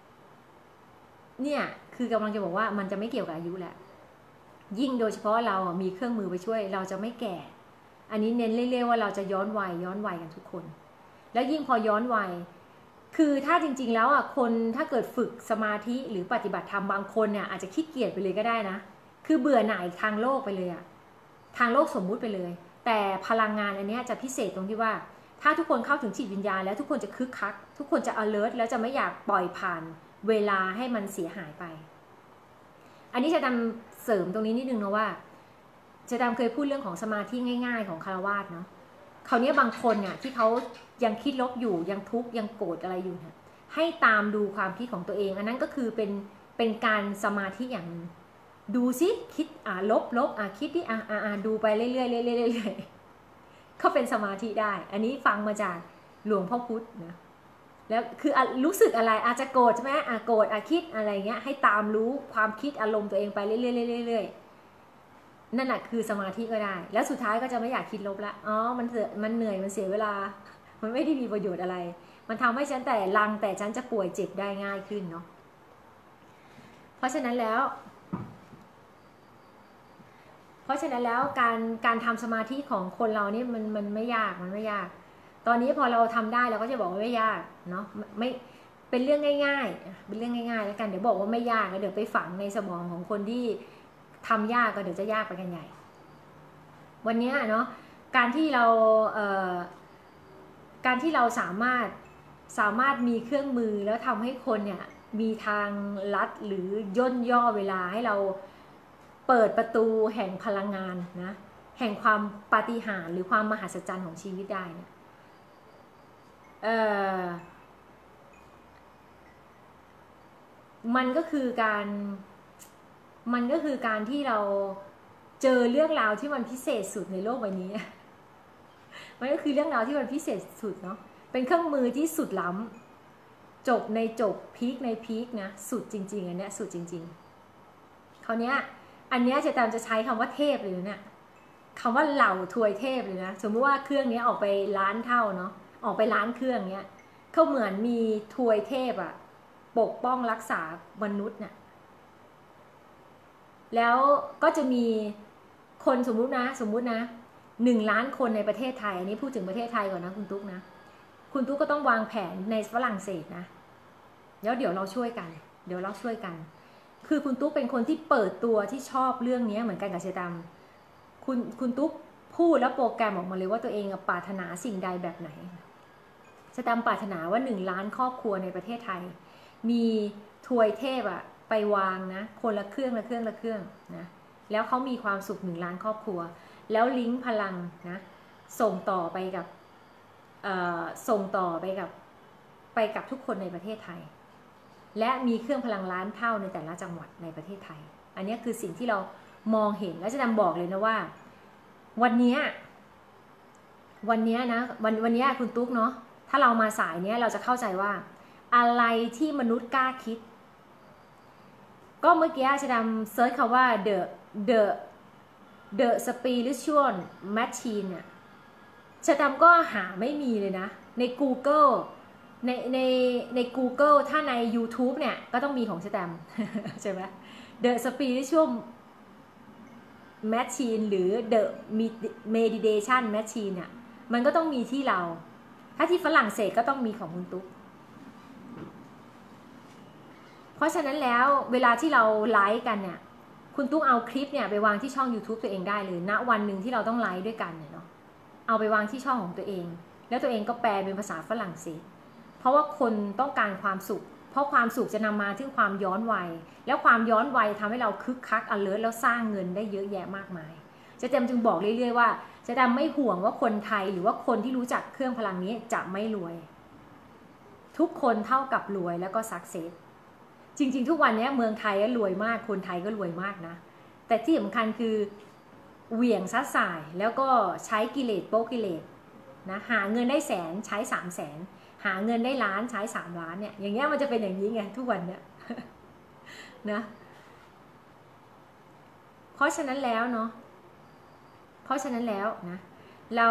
เนี่ยคือกำลังจะบอกว่ามันจะไม่เกี่ยวกับอายุแหละยิ่งโดยเฉพาะเรามีเครื่องมือไปช่วยเราจะไม่แก่อันนี้เน้นเรื่อยๆว่าเราจะย้อนวัยย้อนวัยกันทุกคนแล้วยิ่งพอย้อนวัยคือถ้าจริงๆแล้วอ่ะคนถ้าเกิดฝึกสมาธิหรือปฏิบัติธรรมบางคนเนี่ยอาจจะขี้เกียจไปเลยก็ได้นะคือเบื่อหน่ายทางโลกไปเลยอ่ะทางโลกสมมุติไปเลยแต่พลังงานอันนี้จะพิเศษตรงที่ว่าถ้าทุกคนเข้าถึงจิตวิญญาณแล้วทุกคนจะคึกคักทุกคนจะ alert แล้วจะไม่อยากปล่อยผ่านเวลาให้มันเสียหายไปอันนี้จะทำเสริมตรงนี้นิดนึงนะว่าจะทำเคยพูดเรื่องของสมาธิง่ายๆของคารวาสเนาะคราวนี้บางคนเนี่ยที่เขายังคิดลบอยู่ยังทุกข์ยังโกรธอะไรอยู่เนี่ยให้ตามดูความคิดของตัวเองอันนั้นก็คือเป็นเป็นการสมาธิอย่างนึงดูซิคิดอ่าลบลบอ่าคิดที่อ่าอ่าดูไปเรื่อยๆเรื่อยๆเรื่อยๆเขาเป็นสมาธิได้อันนี้ฟังมาจากหลวงพ่อพุธนะแล้วคือรู้สึกอะไรอาจจะโกรธใช่ไหมอ่าโกรธอ่าคิดอะไรเงี้ยให้ตามรู้ความคิดอารมณ์ตัวเองไปเรื่อยๆเรื่อยๆนั่นแหะคือสมาธิก็ได้แล้วสุดท้ายก็จะไม่อยากคิดลบละอ๋อมันเสียมันเหนื่อยมันเสียเวลามันไม่ได้มีประโยชน์อะไรมันทำให้ฉันแต่ลังแต่ฉันจะป่วยเจ็บได้ง่ายขึ้นเนาะเพราะฉะนั้นแล้วเพราะฉะนั้นแล้วการการทำสมาธิของคนเรานี่มันมันไม่ยากมันไม่ยากตอนนี้พอเราทำได้เราก็จะบอกว่าไม่ยากเนาะไม่เป็นเรื่องง่ายๆเป็นเรื่องง่ายๆแล้วกันเดี๋ยวบอกว่าไม่ยากแล้วเดี๋ยวไปฝังในสมองของคนที่ทำยากก็เดี๋ยวจะยากไปกันใหญ่วันนี้เนาะการที่เราเอ่อการที่เราสามารถสามารถมีเครื่องมือแล้วทำให้คนเนี่ยมีทางลัดหรือย่นย่อเวลาให้เราเปิดประตูแห่งพลังงานนะแห่งความปาฏิหาริย์หรือความมหัศจรรย์ของชีวิตได้เนี่ยเอ่อมันก็คือการมันก็คือการที่เราเจอเรื่องราวที่มันพิเศษสุดในโลกใบนี้มันก็คือเรื่องราวที่มันพิเศษสุดเนาะเป็นเครื่องมือที่สุดล้ำจบในจบพีคในพีคนะสุดจริงๆอันเนี้ยสุดจริงๆคราวเนี้ยอันเนี้ยจะตามจะใช้คำว่าเทพเลยเนี่ยคำว่าเหล่าทวยเทพเลยนะสมมติว่าเครื่องนี้ออกไปล้านเท่าเนาะออกไปล้านเครื่องเนี้ยเขาเหมือนมีทวยเทพอะปกป้องรักษามนุษย์เนี่ยแล้วก็จะมีคนสมมุตินะสมมุตินะหนึ่งล้านคนในประเทศไทยอันนี้พูดถึงประเทศไทยก่อนนะคุณตุ๊กนะคุณตุ๊กก็ต้องวางแผนในฝรั่งเศสนะแล้วเดี๋ยวเราช่วยกันเดี๋ยวเราช่วยกันคือคุณตุ๊กเป็นคนที่เปิดตัวที่ชอบเรื่องนี้เหมือนกันกับเชตามคุณคุณตุ๊กพูดแล้วโปรแกรมออกมาเลยว่าตัวเองปรารถนาสิ่งใดแบบไหนเชตามปรารถนาว่าหนึ่งล้านครอบครัวในประเทศไทยมีทวยเทพอะไปวางนะคนละเครื่องละเครื่องละเครื่องนะแล้วเขามีความสุขหนึ่งล้านครอบครัวแล้วลิงก์พลังนะส่งต่อไปกับส่งต่อไปกับไปกับทุกคนในประเทศไทยและมีเครื่องพลังล้านเท่าในแต่ละจังหวัดในประเทศไทยอันนี้คือสิ่งที่เรามองเห็นและจะนำบอกเลยนะว่าวันนี้วันนี้นะวันวันนี้คุณตุ๊กเนาะถ้าเรามาสายเนี้ยเราจะเข้าใจว่าอะไรที่มนุษย์กล้าคิดก็เมื่อกี้จะนำเซิร์ชคำว่า the the the spiritual machine เนี่ยจะทำก็หาไม่มีเลยนะใน Google ในในใน Google ถ้าใน YouTube เนี่ยก็ต้องมีของสแตมใช่ไหม The Spiritual Machine หรือ The Meditation Machine เนี่ยมันก็ต้องมีที่เราถ้าที่ฝรั่งเศสก็ต้องมีของคุณตุ๊กเพราะฉะนั้นแล้วเวลาที่เราไลฟ์กันเนี่ยคุณตุ๊กเอาคลิปเนี่ยไปวางที่ช่อง YouTube ตัวเองได้เลยณวันหนึ่งที่เราต้องไลฟ์ด้วยกันเนี่ยเนาะเอาไปวางที่ช่องของตัวเองแล้วตัวเองก็แปลเป็นภาษาฝรั่งเศสเพราะว่าคนต้องการความสุขเพราะความสุขจะนำมาถึงความย้อนวัยแล้วความย้อนวัยทำให้เราคึกคัก alert แล้วสร้างเงินได้เยอะแยะมากมายเจ๊แจมจึงบอกเรื่อยๆว่าเจ๊แจมไม่ห่วงว่าคนไทยหรือว่าคนที่รู้จักเครื่องพลังนี้จะไม่รวยทุกคนเท่ากับรวยแล้วก็สักเซสจริงๆทุกวันนี้เมืองไทยก็รวยมากคนไทยก็รวยมากนะแต่ที่สำคัญคือเหวี่ยงซัดสายแล้วก็ใช้กิเลสโป๊กกิเลสนะหาเงินได้แสนใช้สามแสนหาเงินได้ล้านใช้สามล้านเนี่ยอย่างเงี้ยมันจะเป็นอย่างนี้ไงทุกวันเนี่ยนะเพราะฉะนั้นแล้วเนาะเพราะฉะนั้นแล้วนะเรา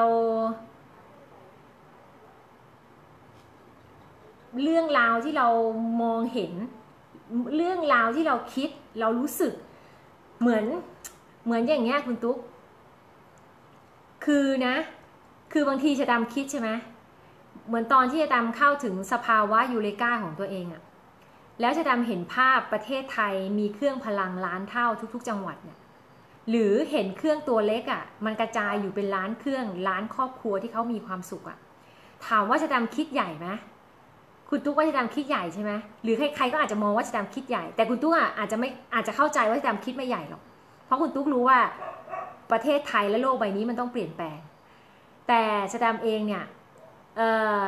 เรื่องราวที่เรามองเห็นเรื่องราวที่เราคิดเรารู้สึกเหมือนเหมือนอย่างเงี้ยคุณตุ๊กคคือนะคือบางทีจะดำคิดใช่ไหมเหมือนตอนที่จะดำเข้าถึงสภาวะยูเรกาของตัวเองอะแล้วจะดำเห็นภาพประเทศไทยมีเครื่องพลังล้านเท่าทุกๆจังหวัดเนี่ยหรือเห็นเครื่องตัวเล็กอะมันกระจายอยู่เป็นล้านเครื่องล้านครอบครัวที่เขามีความสุขอะถามว่าจะดำคิดใหญ่ไหมคุณตุ๊กว่าจะดำคิดใหญ่ใช่ไหมหรือใครๆก็อาจจะมองว่าจะดำคิดใหญ่แต่คุณตุ๊กอะอาจจะไม่อาจจะเข้าใจว่าจะดำคิดไม่ใหญ่หรอกเพราะคุณตุ๊กรู้ว่าประเทศไทยและโลกใบนี้มันต้องเปลี่ยนแปลงแต่จะดำเองเนี่ยเออ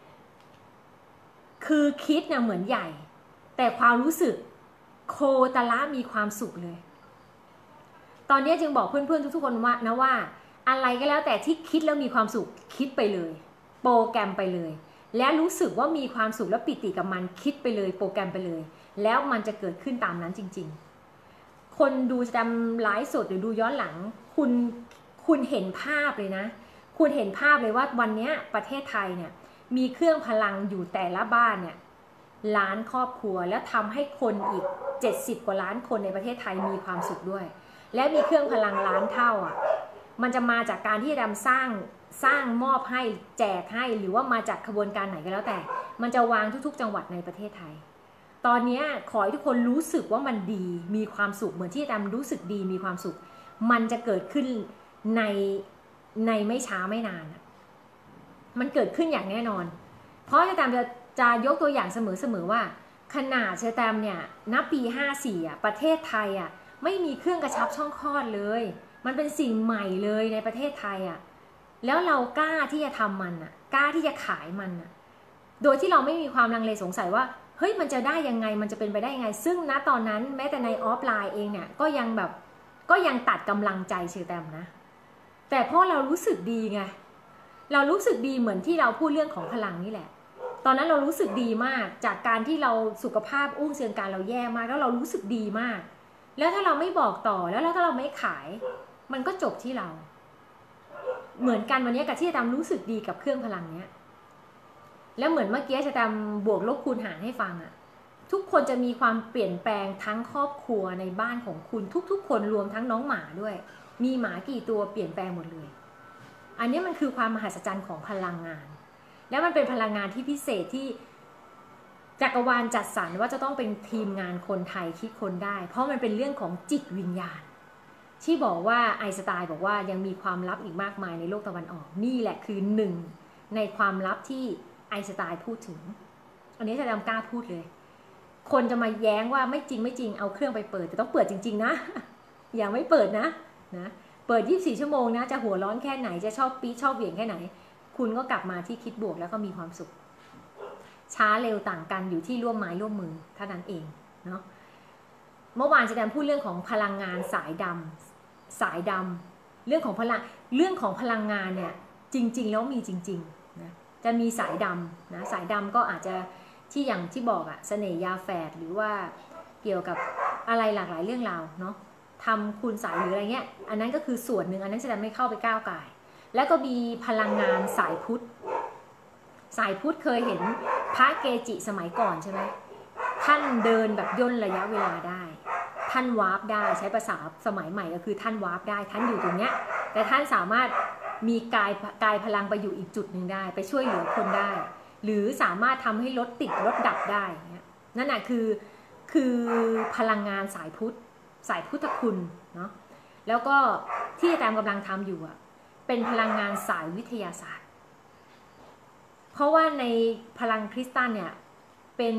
คือคิดเนี่ยเหมือนใหญ่แต่ความรู้สึกโคตรละมีความสุขเลยตอนนี้จึงบอกเพื่อนๆทุกๆคนว่านะว่าอะไรก็แล้วแต่ที่คิดแล้วมีความสุขคิดไปเลยโปรแกรมไปเลยแล้วรู้สึกว่ามีความสุขและปิติกับมันคิดไปเลยโปรแกรมไปเลยแล้วมันจะเกิดขึ้นตามนั้นจริงๆคนดูจะทำไลฟ์สดหรือดูย้อนหลังคุณคุณเห็นภาพเลยนะคุณเห็นภาพเลยว่าวันนี้ประเทศไทยเนี่ยมีเครื่องพลังอยู่แต่ละบ้านเนี่ยล้านครอบครัวแล้วทำให้คนอีกเจ็ดสิบกว่าล้านคนในประเทศไทยมีความสุขด้วยและมีเครื่องพลังล้านเท่าอ่ะมันจะมาจากการที่ดำสร้างสร้างมอบให้แจกให้หรือว่ามาจากขบวนการไหนก็แล้วแต่มันจะวางทุกๆจังหวัดในประเทศไทยตอนนี้ขอให้ทุกคนรู้สึกว่ามันดีมีความสุขเหมือนที่ดำรู้สึกดีมีความสุขมันจะเกิดขึ้นในในไม่ช้าไม่นานมันเกิดขึ้นอย่างแน่นอนเพราะจะตามจะจะยกตัวอย่างเสมอๆว่าขนาดเชอแตมเนี่ยณปีห้าสี่อ่ะประเทศไทยอ่ะไม่มีเครื่องกระชับช่องคลอดเลยมันเป็นสิ่งใหม่เลยในประเทศไทยอ่ะแล้วเรากล้าที่จะทำมันอ่ะกล้าที่จะขายมันอ่ะโดยที่เราไม่มีความลังเลสงสัยว่าเฮ้ยมันจะได้ยังไงมันจะเป็นไปได้ยังไงซึ่งณตอนนั้นแม้แต่ในออฟไลน์เองเนี่ยก็ยังแบบก็ยังตัดกำลังใจเชอแตมนะแต่เพราะเรารู้สึกดีไงเรารู้สึกดีเหมือนที่เราพูดเรื่องของพลังนี่แหละตอนนั้นเรารู้สึกดีมากจากการที่เราสุขภาพอุ้งเชิงการเราแย่มากแล้วเรารู้สึกดีมากแล้วถ้าเราไม่บอกต่อแล้วถ้าเราไม่ขายมันก็จบที่เราเหมือนกันวันนี้กับที่จะทำรู้สึกดีกับเครื่องพลังเนี้ยแล้วเหมือนเมื่อกี้จะทำบวกลบคูณหารให้ฟังอะทุกคนจะมีความเปลี่ยนแปลงทั้งครอบครัวในบ้านของคุณทุกๆคนรวมทั้งน้องหมาด้วยมีหมากี่ตัวเปลี่ยนแปลงหมดเลยอันนี้มันคือความมหัศจรรย์ของพลังงานแล้วมันเป็นพลังงานที่พิเศษที่จักรวาลจัดสรรว่าจะต้องเป็นทีมงานคนไทยคิดคนได้เพราะมันเป็นเรื่องของจิตวิญญาณที่บอกว่าไอน์สไตน์บอกว่ายังมีความลับอีกมากมายในโลกตะวันออกนี่แหละคือหนึ่งในความลับที่ไอน์สไตน์พูดถึงอันนี้จะดำกล้าพูดเลยคนจะมาแย้งว่าไม่จริงไม่จริงเอาเครื่องไปเปิดแต่ต้องเปิดจริงๆนะอย่าไม่เปิดนะนะเปิดยี่สิบสี่ชั่วโมงนะจะหัวร้อนแค่ไหนจะชอบปี๊ดชอบเหวี่ยงแค่ไหนคุณก็กลับมาที่คิดบวกแล้วก็มีความสุขช้าเร็วต่างกันอยู่ที่ร่วมไม้ร่วมมือเท่านั้นเองเนาะเมื่อวานจะดำพูดเรื่องของพลังงานสายดำสายดำเรื่องของพลังเรื่องของพลังงานเนี่ยจริงๆแล้วมีจริงๆนะจะมีสายดำนะสายดำก็อาจจะที่อย่างที่บอกอะเสน่ห์ยาแฝดหรือว่าเกี่ยวกับอะไรหลากหลายเรื่องราวเนาะทำคุณสายหรืออะไรเงี้ยอันนั้นก็คือส่วนหนึ่งอันนั้นจะไม่เข้าไปก้าวไก่แล้วก็มีพลังงานสายพุทธสายพุทธเคยเห็นพระเกจิสมัยก่อนใช่ไหมท่านเดินแบบย่นระยะเวลาได้ท่านวาร์ปได้ใช้ภาษาสมัยใหม่ก็คือท่านวาร์ปได้ท่านอยู่ตรงเนี้ยแต่ท่านสามารถมีกายกายพลังไปอยู่อีกจุดหนึ่งได้ไปช่วยเหลือคนได้หรือสามารถทำให้รถติดรถดับได้นั่นแหะคือคือพลังงานสายพุทธสายพุทธคุณเนาะแล้วก็ที่อาจารย์กำลังทำอยู่อะเป็นพลังงานสายวิทยาศาสตร์เพราะว่าในพลังคริสตัลเนี่ยเป็น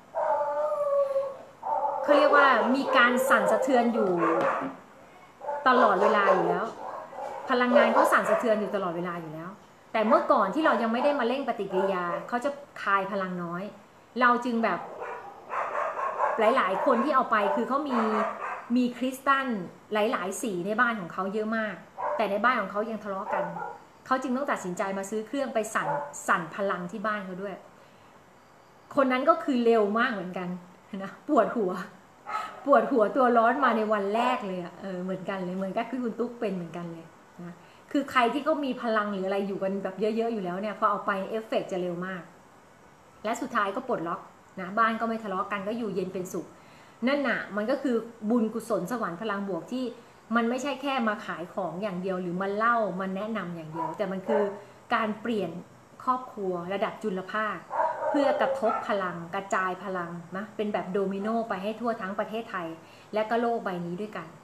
เขาเรียกว่ามีการสั่นสะเทือนอยู่ตลอดเวลาอยู่แล้วพลังงานเขาสั่นสะเทือนอยู่ตลอดเวลาอยู่แล้วแต่เมื่อก่อนที่เรายังไม่ได้มาเร่งปฏิกิริยาเขาจะคายพลังน้อยเราจึงแบบหลายๆคนที่เอาไปคือเขามีมีคริสตัลหลายๆสีในบ้านของเขาเยอะมากแต่ในบ้านของเขายังทะเลาะกันเขาจึงต้องตัดสินใจมาซื้อเครื่องไปสั่นสั่นพลังที่บ้านเขาด้วยคนนั้นก็คือเร็วมากเหมือนกันนะปวดหัวปวดหัวตัวร้อนมาในวันแรกเลยอะเออเหมือนกันเลยเหมือนกับคือคุณตุ๊กเป็นเหมือนกันเลยนะคือใครที่เขามีพลังหรืออะไรอยู่กันแบบเยอะๆอยู่แล้วเนี่ยพอเอาไปเอฟเฟกต์จะเร็วมากและสุดท้ายก็ปลดล็อกนะบ้านก็ไม่ทะเลาะกันก็อยู่เย็นเป็นสุขนั่นน่ะมันก็คือบุญกุศลสวรรค์พลังบวกที่มันไม่ใช่แค่มาขายของอย่างเดียวหรือมาเล่ามาแนะนำอย่างเดียว แต่มันคือการเปลี่ยนครอบครัวระดับจุลภาคเพื่อกระทบพลังกระจายพลังนะเป็นแบบโดมิโนไปให้ทั่วทั้งประเทศไทยและก็โลกใบนี้ด้วยกัน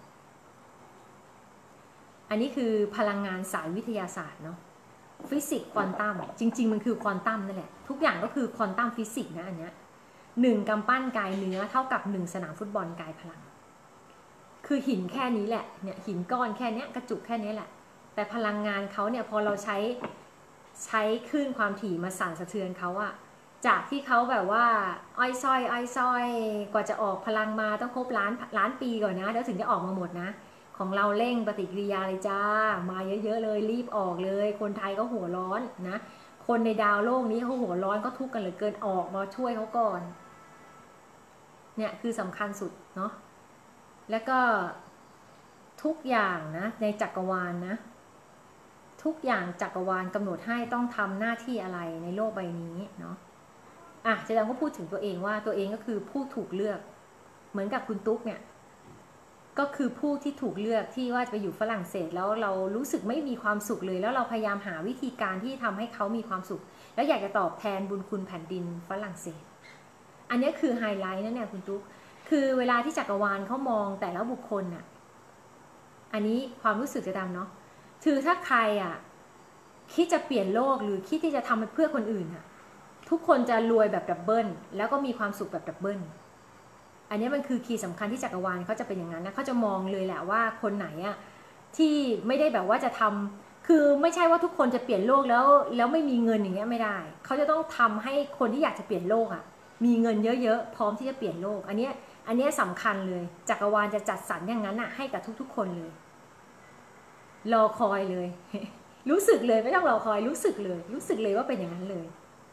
อันนี้คือพลังงานสายวิทยาศาสตร์เนาะฟิสิกส์ควอนตัมจริงๆมันคือควอนตัมนั่นแหละทุกอย่างก็คือควอนตัมฟิสิกส์นะอันเนี้ยหนึ่งกำปั้นกายเนื้อเท่ากับหนึ่งสนามฟุตบอลกายพลังคือหินแค่นี้แหละเนี่ยหินก้อนแค่นี้กระจุกแค่นี้แหละแต่พลังงานเขาเนี่ยพอเราใช้ใช้คลื่นความถี่มาสั่นสะเทือนเขาอะจากที่เขาแบบว่าอ้อยส้อยอ้อยส้อยกว่าจะออกพลังมาต้องครบล้านล้านปีก่อนนะแล้วถึงจะออกมาหมดนะของเราเร่งปฏิกิริยาเลยจ้ามาเยอะๆเลยรีบออกเลยคนไทยก็หัวร้อนนะคนในดาวโลกนี้เขาหัวร้อนก็ทุกข์กันเหลือเกินออกมาช่วยเขาก่อนเนี่ยคือสำคัญสุดเนาะแล้วก็ทุกอย่างนะในจักรวาล นะทุกอย่างจักรวาลกำหนดให้ต้องทำหน้าที่อะไรในโลกใบนี้เนาะอ่ะเจดังก็พูดถึงตัวเองว่าตัวเองก็คือผู้ถูกเลือกเหมือนกับคุณตุ๊กเนี่ยก็คือผู้ที่ถูกเลือกที่ว่าจะไปอยู่ฝรั่งเศสแล้วเรารู้สึกไม่มีความสุขเลยแล้วเราพยายามหาวิธีการที่ทำให้เขามีความสุขแล้วอยากจะตอบแทนบุญคุณแผ่นดินฝรั่งเศสอันนี้คือไฮไลท์นะเนี่ยคุณตุ๊กคือเวลาที่จักรวาลเขามองแต่ละบุคคลน่ะอันนี้ความรู้สึกจะดำเนาะคือถ้าใครอ่ะคิดจะเปลี่ยนโลกหรือคิดที่จะทำเพื่อคนอื่นอ่ะทุกคนจะรวยแบบดับเบิลแล้วก็มีความสุขแบบดับเบิลอันนี้มันคือคีย์สำคัญที่จักรวาลเขาจะเป็นอย่างนั้นนะเขาจะมองเลยแหละว่าคนไหนอ่ะที่ไม่ได้แบบว่าจะทำคือไม่ใช่ว่าทุกคนจะเปลี่ยนโลกแล้วแล้วไม่มีเงินอย่างเงี้ยไม่ได้เขาจะต้องทำให้คนที่อยากจะเปลี่ยนโลกอ่ะมีเงินเยอะๆพร้อมที่จะเปลี่ยนโลกอันนี้อันนี้สำคัญเลยจักรวาลจะจัดสรรอย่างนั้นอ่ะให้กับทุกๆคนเลยรอคอยเลยรู้สึกเลยไม่ต้องรอคอยรู้สึกเลยรู้สึกเลยว่าเป็นอย่างนั้นเลย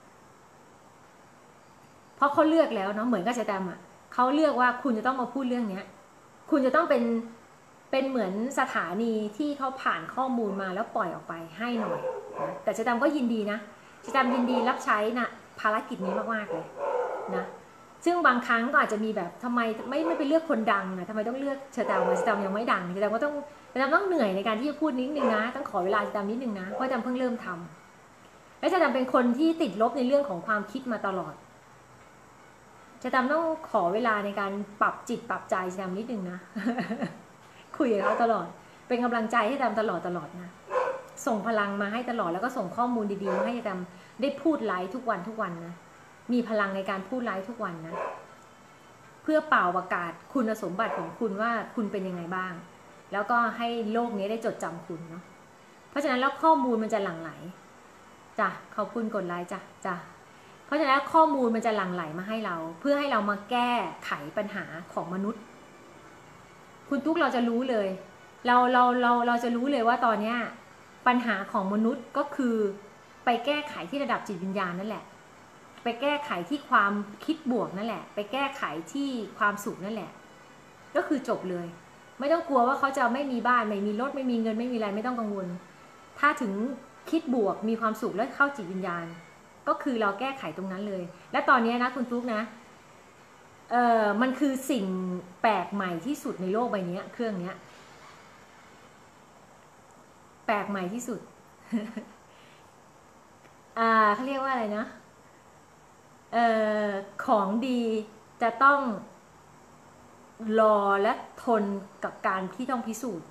เพราะเขาเลือกแล้วเนาะเหมือนกับเจแตมอ่ะเขาเลือกว่าคุณจะต้องมาพูดเรื่องนี้คุณจะต้องเป็นเป็นเหมือนสถานีที่เขาผ่านข้อมูลมาแล้วปล่อยออกไปให้หน่อยนะแต่เจแตมก็ยินดีนะเจแตมยินดีรับใช้นะภารกิจนี้มากๆเลยนะซึ่งบางครั้งก็อาจจะมีแบบทำไมไม่ไม่ไปเลือกคนดังนะทำไมต้องเลือกเชอแตมเชอแตมยังไม่ดังเชอแตมก็ต้องเชอแตมต้องเหนื่อยในการที่จะพูดนิดนึงนะต้องขอเวลาเชอแตมนิดนึงนะเพราะเชอแตมเพิ่งเริ่มทำและเชอแตมเป็นคนที่ติดลบในเรื่องของความคิดมาตลอดเชอแตมต้องขอเวลาในการปรับจิตปรับใจเชอแตมนิดนึงนะ คุยกับเขาตลอดเป็นกำลังใจให้เชอแตมตลอดตลอดนะส่งพลังมาให้ตลอดแล้วก็ส่งข้อมูลดีๆมาให้เชอแตมได้พูดไลฟ์ทุกวันทุกวันนะมีพลังในการพูดไลฟ์ทุกวันนะเพื่อเป่าประกาศคุณสมบัติของคุณว่าคุณเป็นยังไงบ้างแล้วก็ให้โลกนี้ได้จดจำคุณเนาะเพราะฉะนั้นแล้วข้อมูลมันจะหลั่งไหลจ้ะขอบคุณกดไลค์จ้ะจ้ะเพราะฉะนั้นข้อมูลมันจะหลั่งไหลมาให้เราเพื่อให้เรามาแก้ไขปัญหาของมนุษย์คุณตุ๊กเราจะรู้เลยเราเราเราเราจะรู้เลยว่าตอนเนี้ยปัญหาของมนุษย์ก็คือไปแก้ไขที่ระดับจิตวิญญาณนั่นแหละไปแก้ไขที่ความคิดบวกนั่นแหละไปแก้ไขที่ความสุขนั่นแหละก็คือจบเลยไม่ต้องกลัวว่าเขาจะไม่มีบ้านไม่มีรถไม่มีเงินไม่มีอะไรไม่ต้องกังวลถ้าถึงคิดบวกมีความสุขและเข้าจิตวิญญาณก็คือเราแก้ไขตรงนั้นเลยและตอนนี้นะคุณตุ๊กนะเออมันคือสิ่งแปลกใหม่ที่สุดในโลกใบนี้เครื่องนี้แปลกใหม่ที่สุด อ่าเขาเรียกว่าอะไรนะเอ่อของดีจะต้องรอและทนกับการที่ต้องพิสูจน์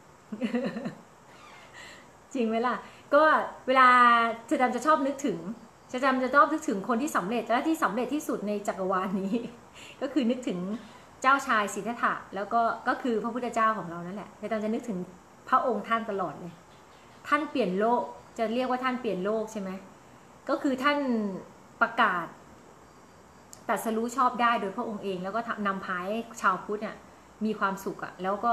จริงไหมล่ะก็เวลาเจดำจะชอบนึกถึงเจดำจะชอบนึกถึงคนที่สำเร็จและที่สำเร็จที่สุดในจักรวาลนี้ ก็คือนึกถึงเจ้าชายสิทธัตถะแล้วก็ก็คือพระพุทธเจ้าของเรานั่นแหละเจดำจะนึกถึงพระองค์ท่านตลอดเลยท่านเปลี่ยนโลกจะเรียกว่าท่านเปลี่ยนโลกใช่ไหมก็คือท่านประกาศตรัสรู้ชอบได้โดยพระองค์เองแล้วก็นำพาให้ชาวพุทธเนี่ยมีความสุขอะแล้วก็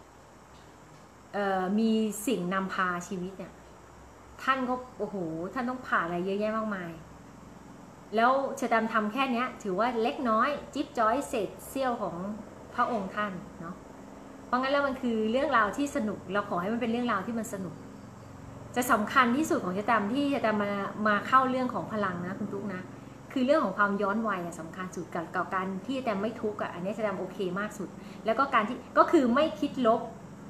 มีสิ่งนำพาชีวิตเนี่ยท่านก็โอ้โหท่านต้องผ่านอะไรเยอะแยะมากมายแล้วเชอแตมทำแค่นี้ถือว่าเล็กน้อยจิ๊บจ้อยเศษเสี้ยวของพระองค์ท่านเนาะเพราะงั้นแล้วมันคือเรื่องราวที่สนุกเราขอให้มันเป็นเรื่องราวที่มันสนุกจะสำคัญที่สุดของเชอแตมที่เชอแตมมามาเข้าเรื่องของพลังนะคุณตุ๊กนะคือเรื่องของความย้อนวัยสำคัญสุดกับการที่เชอแตมไม่ทุกข์อ่ะอันนี้เชอแตมโอเคมากสุดแล้วก็การที่ก็คือไม่คิดลบ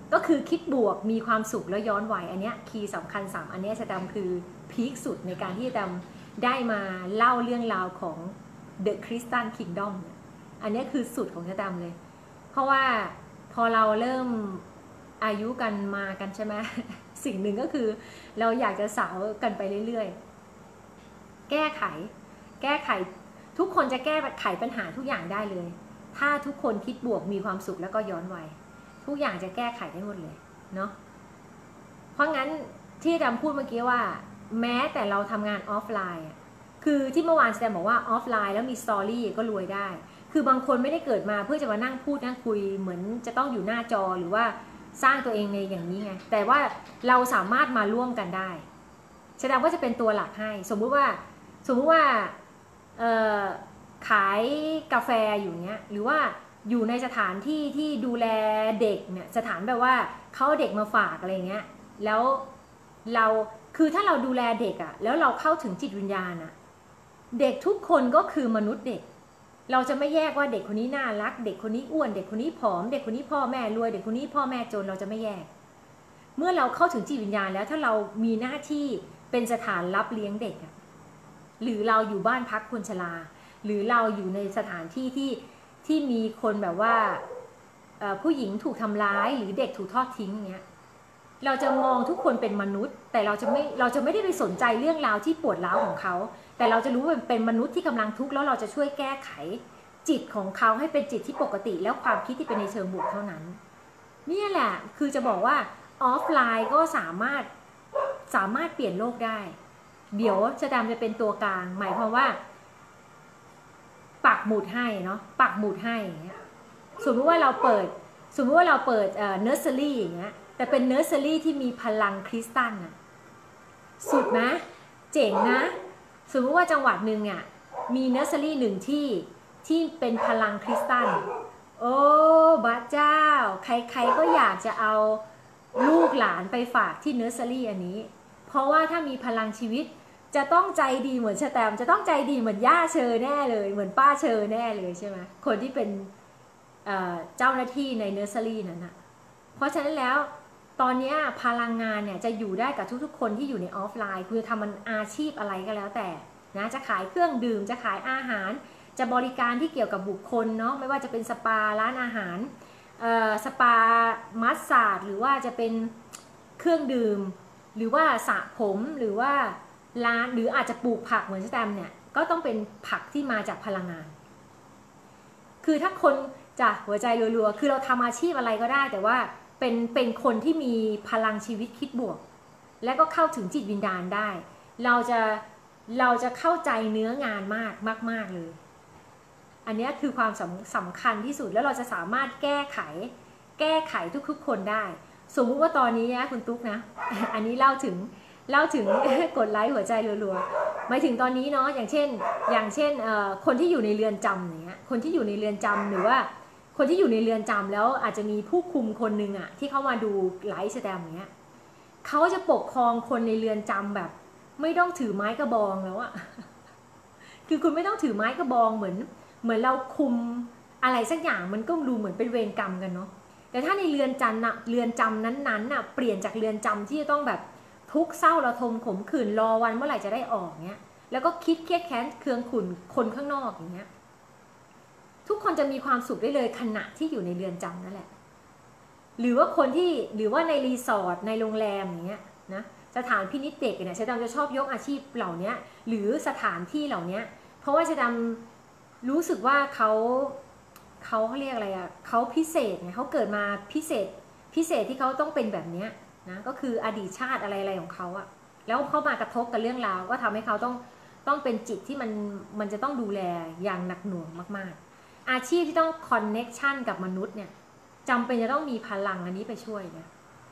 ก็คือคิดบวกมีความสุขแล้วย้อนวัยอันเนี้ยคีย์สำคัญสามอันเนี้ยจะดำคือพีคสุดในการที่จะดำได้มาเล่าเรื่องราวของ The Christian Kingdom อันนี้คือสุดของจะดำเลยเพราะว่าพอเราเริ่มอายุกันมากันใช่ไหม สิ่งหนึ่งก็คือเราอยากจะสาวกันไปเรื่อยๆแก้ไขแก้ไขทุกคนจะแก้ไขปัญหาทุกอย่างได้เลยถ้าทุกคนคิดบวกมีความสุขแล้วก็ย้อนวัยทุกอย่างจะแก้ไขได้หมดเลยเนาะเพราะงั้นที่ดำพูดเมื่อกี้ว่าแม้แต่เราทำงานออฟไลน์คือที่เมื่อวานแสดงบอกว่าออฟไลน์แล้วมีสตอรี่ก็รวยได้คือบางคนไม่ได้เกิดมาเพื่อจะมานั่งพูดนั่งคุยเหมือนจะต้องอยู่หน้าจอหรือว่าสร้างตัวเองในอย่างนี้ไงแต่ว่าเราสามารถมาร่วมกันได้แสดงว่าจะเป็นตัวหลักให้สมมุติว่าสมมุติว่าขายกาแฟอยู่เนี้ยหรือว่าอยู่ในสถานที่ที่ดูแลเด็กเนี่ยสถานแบบว่าเขาเด็กมาฝากอะไรเงี้ยแล้วเราคือถ้าเราดูแลเด็กอะแล้วเราเข้าถึงจิตวิญญาณอะเด็กทุกคนก็คือมนุษย์เด็กเราจะไม่แยกว่าเด็กคนนี้น่ารักเด็กคนนี้อ้วนเด็กคนนี้ผอมเด็กคนนี้พ่อแม่รวยเด็กคนนี้พ่อแม่จนเราจะไม่แยกเมื่อเราเข้าถึงจิตวิญญาณแล้วถ้าเรามีหน้าที่เป็นสถานรับเลี้ยงเด็กอะหรือเราอยู่บ้านพักคนชราหรือเราอยู่ในสถานที่ที่ที่มีคนแบบว่าผู้หญิงถูกทำร้ายหรือเด็กถูกทอดทิ้งเงี้ยเราจะมองทุกคนเป็นมนุษย์แต่เราจะไม่เราจะไม่ได้ไปสนใจเรื่องราวที่ปวดร้าวของเขาแต่เราจะรู้ว่าเป็นมนุษย์ที่กำลังทุกข์แล้วเราจะช่วยแก้ไขจิตของเขาให้เป็นจิตที่ปกติแล้วความคิดที่เป็นในเชิงบวกเท่านั้นนี่แหละคือจะบอกว่าออฟไลน์ก็สามารถสามารถเปลี่ยนโลกได้เดี๋ยวชะดำจะเป็นตัวกลางหมายความว่าปักหมุดให้เนาะปักหมุดให้อย่างเงี้ยสมมติว่าเราเปิดสมมติว่าเราเปิดเอ่อเนอร์เซอรี่อย่างเงี้ยแต่เป็นเนอร์เซอรี่ที่มีพลังคริสตัลน่ะสุดนะเจ๋งนะสมมติว่าจังหวัดหนึ่งอ่ะมีเนอร์เซอรี่หนึ่งที่ที่เป็นพลังคริสตัลโอ้บ้าเจ้าใครๆก็อยากจะเอาลูกหลานไปฝากที่เนอร์เซอรี่อันนี้เพราะว่าถ้ามีพลังชีวิตจะต้องใจดีเหมือนชะแตมจะต้องใจดีเหมือนย่าเชอแน่เลยเหมือนป้าเชอแน่เลยใช่ไหมคนที่เป็นเอ่อเจ้าหน้าที่ในเนอร์เซอรี่นั้นนะเพราะฉะนั้นแล้วตอนนี้พลังงานเนี่ยจะอยู่ได้กับทุกๆคนที่อยู่ในออฟไลน์คือทำมันอาชีพอะไรก็แล้วแต่นะจะขายเครื่องดื่มจะขายอาหารจะบริการที่เกี่ยวกับบุคคลเนาะไม่ว่าจะเป็นสปาร้านอาหารสปามัสซาจหรือว่าจะเป็นเครื่องดื่มหรือว่าสระผมหรือว่าร้านหรืออาจจะปลูกผักเหมือนสแตมเนี่ยก็ต้องเป็นผักที่มาจากพลังงานคือถ้าคนจะหัวใจรัวๆคือเราทำอาชีพอะไรก็ได้แต่ว่าเป็นเป็นคนที่มีพลังชีวิตคิดบวกและก็เข้าถึงจิตวิญญาณได้เราจะเราจะเข้าใจเนื้องานมากมากๆเลยอันนี้คือความสำสำคัญที่สุดแล้วเราจะสามารถแก้ไขแก้ไขทุกๆคนได้สมมุติว่าตอนนี้นะคุณตุ๊กนะ อันนี้เล่าถึงเล่าถึง กดไลค์หัวใจรัวๆหมายถึงตอนนี้เนาะอย่างเช่นอย่างเช่นคนที่อยู่ในเรือนจำอย่างเงี้ยคนที่อยู่ในเรือนจำหรือว่าคนที่อยู่ในเรือนจำแล้วอาจจะมีผู้คุมคนหนึ่งอะที่เขามาดูไลฟ์สแตมอย่างเงี้ยเขาจะปกครองคนในเรือนจำแบบไม่ต้องถือไม้กระบองแล้วอะ คือคุณไม่ต้องถือไม้กระบองเหมือนเหมือนเราคุมอะไรสักอย่างมันก็ดูเหมือนเป็นเวรกรรมกันเนาะแต่ถ้าในเรือนจำน่ะเรือนจำนั้นๆน่ะเปลี่ยนจากเรือนจำที่จะต้องแบบทุกข์เศร้าระทมขมขื่นรอวันเมื่อไหร่จะได้ออกเงี้ยแล้วก็คิดเครียดแค้นเคืองขุ่นคนข้างนอกอย่างเงี้ยทุกคนจะมีความสุขได้เลยขณะที่อยู่ในเรือนจำนั่นแหละหรือว่าคนที่หรือว่าในรีสอร์ทในโรงแรมอย่างเงี้ยนะสถานพินิจเด็กเนี่ยชะดำจะชอบยกอาชีพเหล่านี้หรือสถานที่เหล่านี้เพราะว่าชะดำรู้สึกว่าเขาเขาเขาเรียกอะไรอ่ะเขาพิเศษไงเขาเกิดมาพิเศษพิเศษที่เขาต้องเป็นแบบนี้นะก็คืออดีตชาติอะไรอะไรของเขาอะแล้วเขามากระทบกับเรื่องราวก็ทำให้เขาต้องต้องเป็นจิตที่มันมันจะต้องดูแลอย่างหนักหน่วงมากๆอาชีพที่ต้องคอนเน็กชันกับมนุษย์เนี่ยจำเป็นจะต้องมีพลังอันนี้ไปช่วยนะ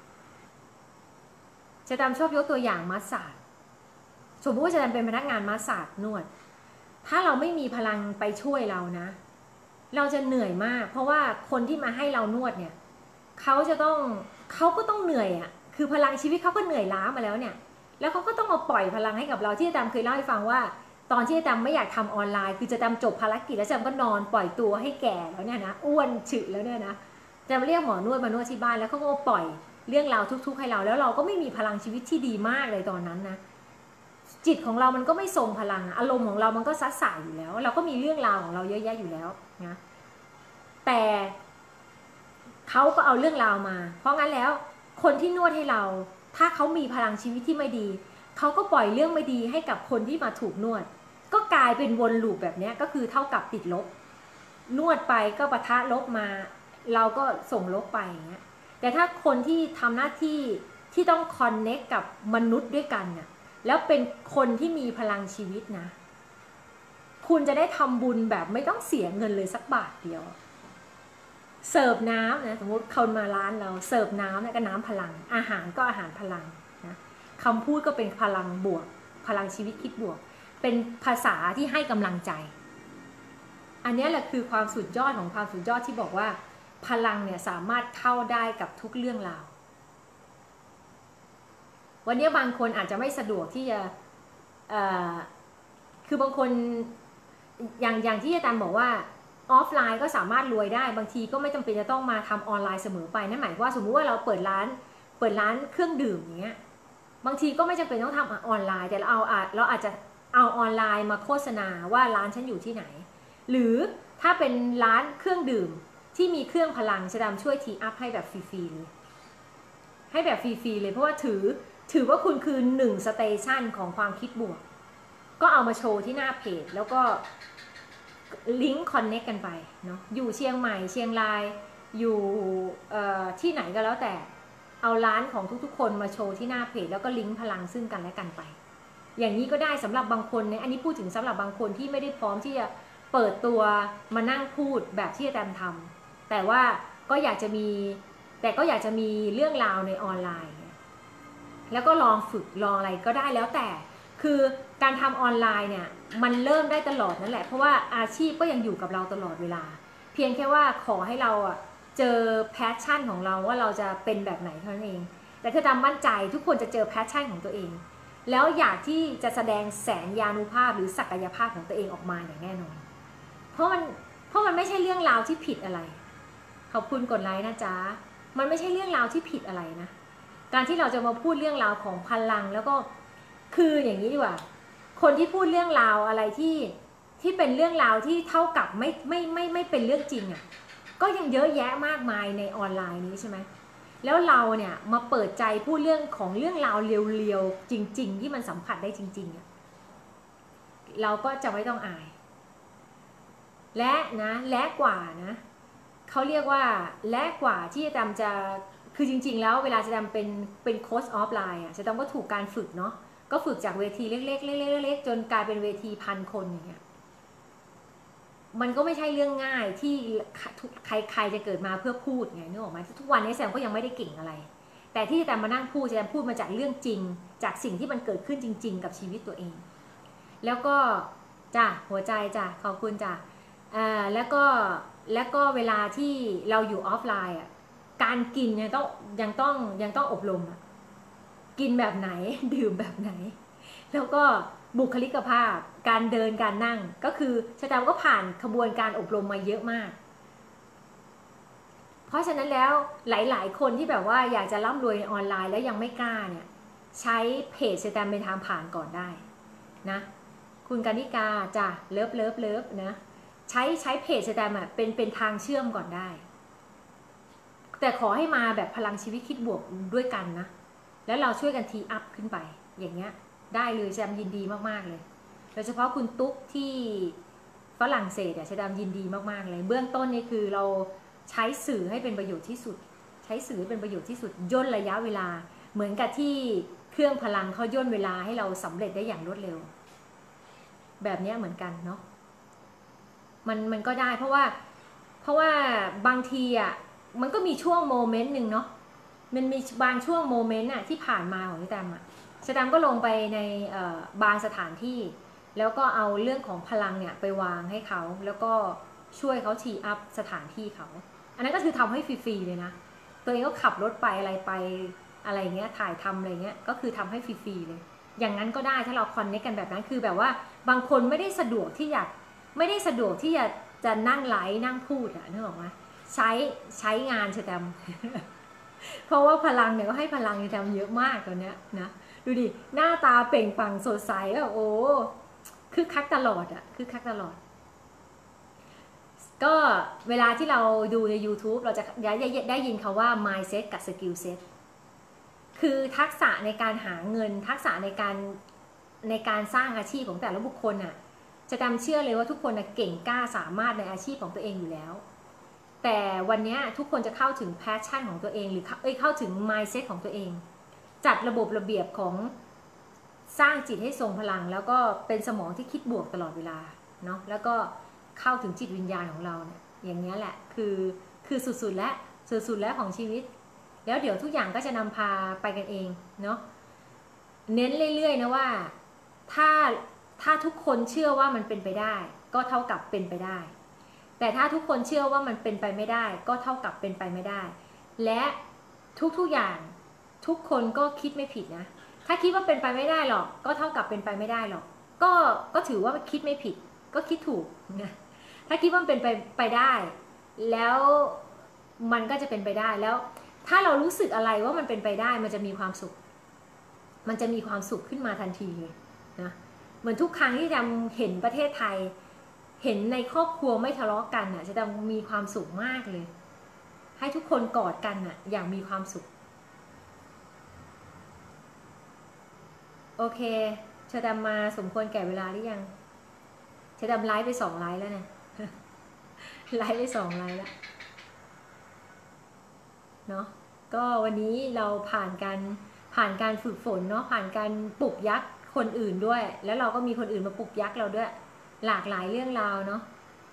จะจำชอบยกตัวอย่างมัสซาจสมมติว่าจะจำเป็นพนักงานมัสซาจนวดถ้าเราไม่มีพลังไปช่วยเรานะเราจะเหนื่อยมากเพราะว่าคนที่มาให้เรานวดเนี่ยเขาจะต้องเขาก็ต้องเหนื่อยอ่ะคือพลังชีวิตเขาก็เหนื่อยล้ามาแล้วเนี่ยแล้วเขาก็ต้องมาปล่อยพลังให้กับเราที่อาจารย์เคยเล่าให้ฟังว่าตอนที่อาจารย์ไม่อยากทำออนไลน์คือจะจำจบภารกิจแล้วจำก็นอนปล่อยตัวให้แก่แล้วเนี่ยนะอ้วนฉึแล้วเนี่ยนะจะเรียกหมอนวดมานวดที่บ้านแล้วเขาก็ปล่อยเรื่องราวทุกๆให้เราแล้วเราก็ไม่มีพลังชีวิตที่ดีมากเลยตอนนั้นนะจิตของเรามันก็ไม่ทรงพลังอารมณ์ของเรามันก็ซัดสายอยู่แล้วเราก็มีเรื่องราวของเราเยอะแยะอยู่แล้วนะแต่เขาก็เอาเรื่องราวมาเพราะงั้นแล้วคนที่นวดให้เราถ้าเขามีพลังชีวิตที่ไม่ดีเขาก็ปล่อยเรื่องไม่ดีให้กับคนที่มาถูกนวดก็กลายเป็นวนลูปแบบนี้ก็คือเท่ากับติดลบนวดไปก็ปะทะลบมาเราก็ส่งลบไปอย่างเงี้ยแต่ถ้าคนที่ทำหน้าที่ที่ต้องคอนเนคกับมนุษย์ด้วยกันน่ะแล้วเป็นคนที่มีพลังชีวิตนะคุณจะได้ทำบุญแบบไม่ต้องเสียเงินเลยสักบาทเดียวเสิร์ฟน้ำนะสมมติคนมาร้านเราเสิร์ฟน้ำเนี่ยก็น้ำพลังอาหารก็อาหารพลังนะคำพูดก็เป็นพลังบวกพลังชีวิตคิดบวกเป็นภาษาที่ให้กำลังใจอันนี้แหละคือความสุดยอดของความสุดยอดที่บอกว่าพลังเนี่ยสามารถเข้าได้กับทุกเรื่องราววันนี้บางคนอาจจะไม่สะดวกที่จะคือบางคนอย่างอย่างที่อาจารย์บอกว่าออฟไลน์ก็สามารถรวยได้บางทีก็ไม่จำเป็นจะต้องมาทำออนไลน์เสมอไปนั่นหมายว่าสมมุติว่าเราเปิดร้านเปิดร้านเครื่องดื่มอย่างเงี้ยบางทีก็ไม่จำเป็นต้องทำออนไลน์แต่เราเอาเราอาจจะเอาออนไลน์มาโฆษณาว่าร้านฉันอยู่ที่ไหนหรือถ้าเป็นร้านเครื่องดื่มที่มีเครื่องพลังชะดำช่วยทีอัพให้แบบฟรีๆเลยให้แบบฟรีๆเลยเพราะว่าถือถือว่าคุณคือหนึ่งสเตชันของความคิดบวกก็เอามาโชว์ที่หน้าเพจแล้วก็ลิงก์คอนเนคกันไปเนาะอยู่เชียงใหม่เชียงรายอยู่ที่ไหนก็แล้วแต่เอาร้านของทุกๆคนมาโชว์ที่หน้าเพจแล้วก็ลิงก์พลังซึ่งกันและกันไปอย่างนี้ก็ได้สำหรับบางคนเนี่ยอันนี้พูดถึงสำหรับบางคนที่ไม่ได้พร้อมที่จะเปิดตัวมานั่งพูดแบบที่อาจารย์ทำแต่ว่าก็อยากจะมีแต่ก็อยากจะมีเรื่องราวในออนไลน์แล้วก็ลองฝึกลองอะไรก็ได้แล้วแต่คือการทำออนไลน์เนี่ยมันเริ่มได้ตลอดนั่นแหละเพราะว่าอาชีพก็ยังอยู่กับเราตลอดเวลาเพียงแค่ว่าขอให้เราอ่ะเจอแพชชั่นของเราว่าเราจะเป็นแบบไหนเท่านั้นเองแต่ถ้าดำมั่นใจทุกคนจะเจอแพชชั่นของตัวเองแล้วอยากที่จะแสดงแสนยานุภาพหรือศักยภาพของตัวเองออกมาอย่างแน่นอนเพราะมันเพราะมันไม่ใช่เรื่องราวที่ผิดอะไรขอบคุณกดไลค์นะจ๊ะมันไม่ใช่เรื่องราวที่ผิดอะไรนะการที่เราจะมาพูดเรื่องราวของพลังแล้วก็คืออย่างนี้ดีกว่าคนที่พูดเรื่องราวอะไรที่ที่เป็นเรื่องราวที่เท่ากับไม่ไม่ไม่ไม่เป็นเรื่องจริงอ่ะก็ยังเยอะแยะมากมายในออนไลน์นี้ใช่ไหมแล้วเราเนี่ยมาเปิดใจพูดเรื่องของเรื่องราวเรียวๆจริงๆที่มันสัมผัสได้จริงๆอ่ะเราก็จะไม่ต้องอายและนะและกว่านะเขาเรียกว่าและกว่าที่จะทำจะคือจริงๆแล้วเวลาจะทำเป็นเป็นโค้ชออฟไลน์อ่ะจะต้องก็ถูกการฝึกเนาะก็ฝึกจากเวทีเล็กๆเล็กๆเล็กๆจนกลายเป็นเวทีพันคนอย่างเงี้ยมันก็ไม่ใช่เรื่องง่ายที่ใครๆจะเกิดมาเพื่อพูดไงนึกออกไหมทุกวันนี้แซมก็ยังไม่ได้เก่งอะไรแต่ที่จะมานั่งพูดจะพูดมาจากเรื่องจริงจากสิ่งที่มันเกิดขึ้นจริงๆกับชีวิตตัวเองแล้วก็จ้ะหัวใจจ้ะขอบคุณจ้ะอ่าแล้วก็แล้วก็เวลาที่เราอยู่ออฟไลน์อ่ะการกินยังต้องยังต้องยังต้องอบรมอ่ะกินแบบไหนดื่มแบบไหนแล้วก็บุคลิกภาพการเดินการนั่งก็คือชาดาก็ผ่านขบวนการอบรมมาเยอะมากเพราะฉะนั้นแล้วหลายๆคนที่แบบว่าอยากจะร่ำรวยในออนไลน์แล้วยังไม่กล้าเนี่ยใช้เพจชาดาเป็นทางผ่านก่อนได้นะคุณกานิกาจ้ะเลิฟเลิฟเลิฟนะใช้ใช้เพจชาดาเป็นเป็นทางเชื่อมก่อนได้แต่ขอให้มาแบบพลังชีวิตคิดบวกด้วยกันนะแล้วเราช่วยกันทีอัพขึ้นไปอย่างเงี้ยได้เลยชาดายินดีมากๆเลยโดยเฉพาะคุณตุ๊กที่ฝรั่งเศสอ่ะชาดายินดีมากๆเลยเบื้องต้นนี่คือเราใช้สื่อให้เป็นประโยชน์ที่สุดใช้สื่อให้เป็นประโยชน์ที่สุดย่นระยะเวลาเหมือนกับที่เครื่องพลังเขาย่นเวลาให้เราสำเร็จได้อย่างรวดเร็วแบบนี้เหมือนกันเนาะมันมันก็ได้เพราะว่าเพราะว่าบางทีอ่ะมันก็มีช่วงโมเมนต์หนึ่งเนาะมันมีบางช่วงโมเมนต์อ่ะที่ผ่านมาของพี่แตมอ่ะชาดาก็ลงไปในบางสถานที่แล้วก็เอาเรื่องของพลังเนี่ยไปวางให้เขาแล้วก็ช่วยเขาทีอัพสถานที่เขาอันนั้นก็คือทำให้ฟรีๆเลยนะตัวเองก็ขับรถไปอะไรไปอะไรเงี้ยถ่ายทำอะไรเงี้ยก็คือทำให้ฟรีๆเลยอย่างนั้นก็ได้ถ้าเราคอนเนคกันแบบนั้นคือแบบว่าบางคนไม่ได้สะดวกที่อยากไม่ได้สะดวกที่จะจะนั่งไลฟ์นั่งพูดอะนึกออกไหมใช้ใช้งานเชอแตม เพราะว่าพลังเนี่ยก็ให้พลังเชอแตมเยอะมากตอนเนี้ยนะดูดิหน้าตาเปล่งปลั่งสดใสแบบโอ้คือคักตลอดอะคือคักตลอดก็เวลาที่เราดูใน YouTube เราจะได้ได้ยินคาว่า mindset กับ skill set คือทักษะในการหาเงินทักษะในการในการสร้างอาชีพของแต่ละบุคคลน่ะจะจำเชื่อเลยว่าทุกคนน่ะเก่งกล้าสามารถในอาชีพของตัวเองอยู่แล้วแต่วันนี้ทุกคนจะเข้าถึง passion ของตัวเองหรือเอ้ยเข้าถึง mindset ของตัวเองจัดระบบระเบียบของสร้างจิตให้ทรงพลังแล้วก็เป็นสมองที่คิดบวกตลอดเวลาเนาะแล้วก็เข้าถึงจิตวิญญาณของเราเนี่ยอย่างนี้แหละคือคือสุดๆแล้วสุดๆแล้วของชีวิตแล้วเดี๋ยวทุกอย่างก็จะนำพาไปกันเองเนาะเน้นเรื่อยๆนะว่าถ้าถ้าทุกคนเชื่อว่ามันเป็นไปได้ก็เท่ากับเป็นไปได้แต่ถ้าทุกคนเชื่อว่ามันเป็นไปไม่ได้ก็เท่ากับเป็นไปไม่ได้และทุกๆอย่างทุกคนก็คิดไม่ผิดนะถ้าคิดว่าเป็นไปไม่ได้หรอกก็เท่ากับเป็นไปไม่ได้หรอกก็ก็ถือว่าคิดไม่ผิดก็คิดถูกนะถ้าคิดว่ามันเป็นไปไปได้แล้วมันก็จะเป็นไปได้แล้วถ้าเรารู้สึกอะไรว่ามันเป็นไปได้มันจะมีความสุขมันจะมีความสุขขึ้นมาทันทีเลยนะเหมือนทุกครั้งที่จำเห็นประเทศไทยเห็นในครอบครัวไม่ทะเลาะกันน่ะจะต้องมีความสุขมากเลยให้ทุกคนกอดกันน่ะอย่างมีความสุขโอเคเชอดำมาสมควรแก่เวลาหรือยังเชอดำไลฟ์ไปสองไลฟ์แล้วเนี่ยไลฟ์ไปสองไลฟ์แล้วเนาะก็วันนี้เราผ่านการผ่านการฝึกฝนเนาะผ่านการปลุกยักษ์คนอื่นด้วยแล้วเราก็มีคนอื่นมาปลุกยักษ์เราด้วยหลากหลายเรื่องราวเนาะ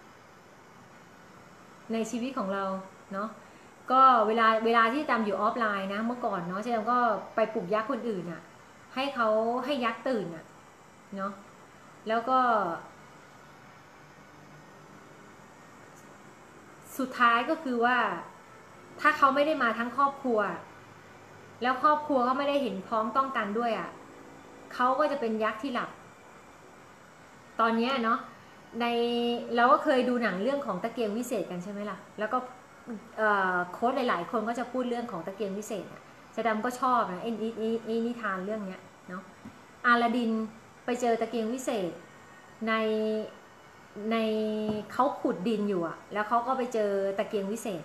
ในชีวิตของเราเนาะก็เวลาเวลาที่จำอยู่ออฟไลน์นะเมื่อก่อนเนาะเจ๊ก็ไปปลุกยักษ์คนอื่นอะให้เขาให้ยักษ์ตื่นอะเนาะแล้วก็สุดท้ายก็คือว่าถ้าเขาไม่ได้มาทั้งครอบครัวแล้วครอบครัวก็ไม่ได้เห็นพ้องต้องกันด้วยอะเขาก็จะเป็นยักษ์ที่หลับตอนนี้เนาะในเราก็เคยดูหนังเรื่องของตะเกียงวิเศษกันใช่ไหมล่ะแล้วก็โค้ชหลายๆคนก็จะพูดเรื่องของตะเกียงวิเศษเจดำก็ชอบนะไอ้ไอ้นิทานเรื่องเนี้ยเนาะอาลาดินไปเจอตะเกียงวิเศษในในเขาขุดดินอยู่อะแล้วเขาก็ไปเจอตะเกียงวิเศษ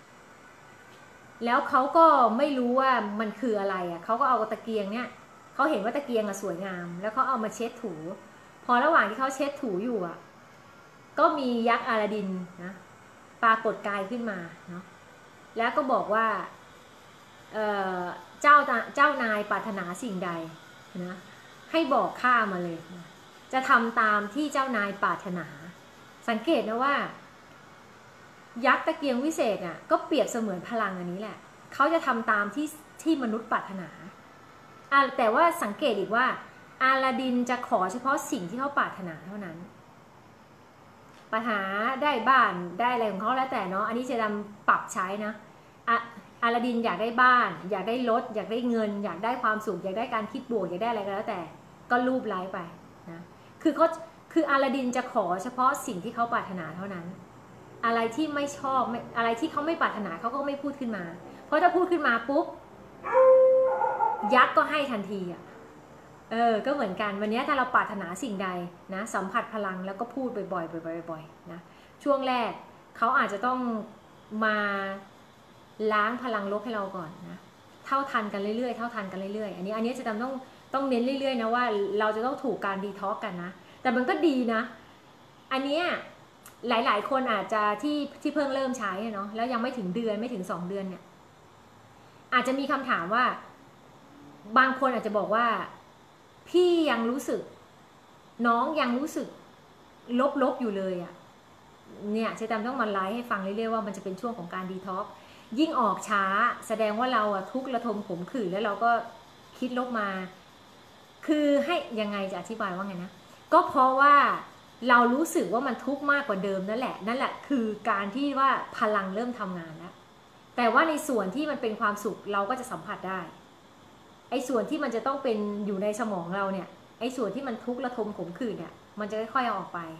แล้วเขาก็ไม่รู้ว่ามันคืออะไรอะเขาก็เอาตะเกียงเนี้ยเขาเห็นว่าตะเกียงอะสวยงามแล้วเขาเอามาเช็ดถูพอระหว่างที่เขาเช็ดถูอยู่อะก็มียักษ์อาลาดินนะปรากฏกายขึ้นมาเนาะแล้วก็บอกว่าเอ่อเจ้าเจ้านายปรารถนาสิ่งใดนะให้บอกข้ามาเลยนะจะทำตามที่เจ้านายปรารถนาสังเกตนะว่ายักษ์ตะเกียงวิเศษอ่ะก็เปรียบเสมือนพลังอันนี้แหละเขาจะทำตามที่ที่มนุษย์ปรารถนาอ่ะแต่ว่าสังเกตอีกว่าอาลาดินจะขอเฉพาะสิ่งที่เขาปรารถนาเท่านั้นปรารถนาได้บ้านได้อะไรของเขาแล้วแต่เนาะอันนี้จะนำปรับใช้นะอาลาดินอยากได้บ้านอยากได้รถอยากได้เงินอยากได้ความสุขอยากได้การคิดบวกอยากได้อะไรก็แล้วแต่ก็รูปไล้ไปนะคือเขาคืออาลาดินจะขอเฉพาะสิ่งที่เขาปรารถนาเท่านั้นอะไรที่ไม่ชอบอะไรที่เขาไม่ปรารถนาเขาก็ไม่พูดขึ้นมาเพราะถ้าพูดขึ้นมาปุ๊บยักษ์ก็ให้ทันทีอ่ะเออก็เหมือนกันวันนี้ถ้าเราปรารถนาสิ่งใดนะสัมผัสพลังแล้วก็พูดบ่อยๆบ่อยๆบ่อยๆนะช่วงแรกเขาอาจจะต้องมาล้างพลังลบให้เราก่อนนะเท่าทันกันเรื่อยๆเท่าทันกันเรื่อยๆอันนี้อันนี้จะต้องต้องเน้นเรื่อยๆนะว่าเราจะต้องถูกการดีท็อกกันนะแต่มันก็ดีนะอันนี้หลายๆคนอาจจะที่ที่เพิ่งเริ่มใช้เนาะแล้วยังไม่ถึงเดือนไม่ถึงสองเดือนเนี่ยอาจจะมีคำถามว่าบางคนอาจจะบอกว่าพี่ยังรู้สึกน้องยังรู้สึกลบๆอยู่เลยอะเนี่ยเชตามต้องมาไลฟ์ให้ฟังเรื่อยๆว่ามันจะเป็นช่วงของการดีท็อกยิ่งออกช้าแสดงว่าเราอะทุกข์ระทมขมขื่นแล้วเราก็คิดลบมาคือให้ยังไงจะอธิบายว่าไงนะก็เพราะว่าเรารู้สึกว่ามันทุกข์มากกว่าเดิมนั่นแหละนั่นแหละคือการที่ว่าพลังเริ่มทำงานแล้วแต่ว่าในส่วนที่มันเป็นความสุขเราก็จะสัมผัสได้ไอ้ส่วนที่มันจะต้องเป็นอยู่ในสมองเราเนี่ยไอ้ส่วนที่มันทุกข์ระทมขมขื่นเนี่ยมันจะค่อยๆเอาออกไป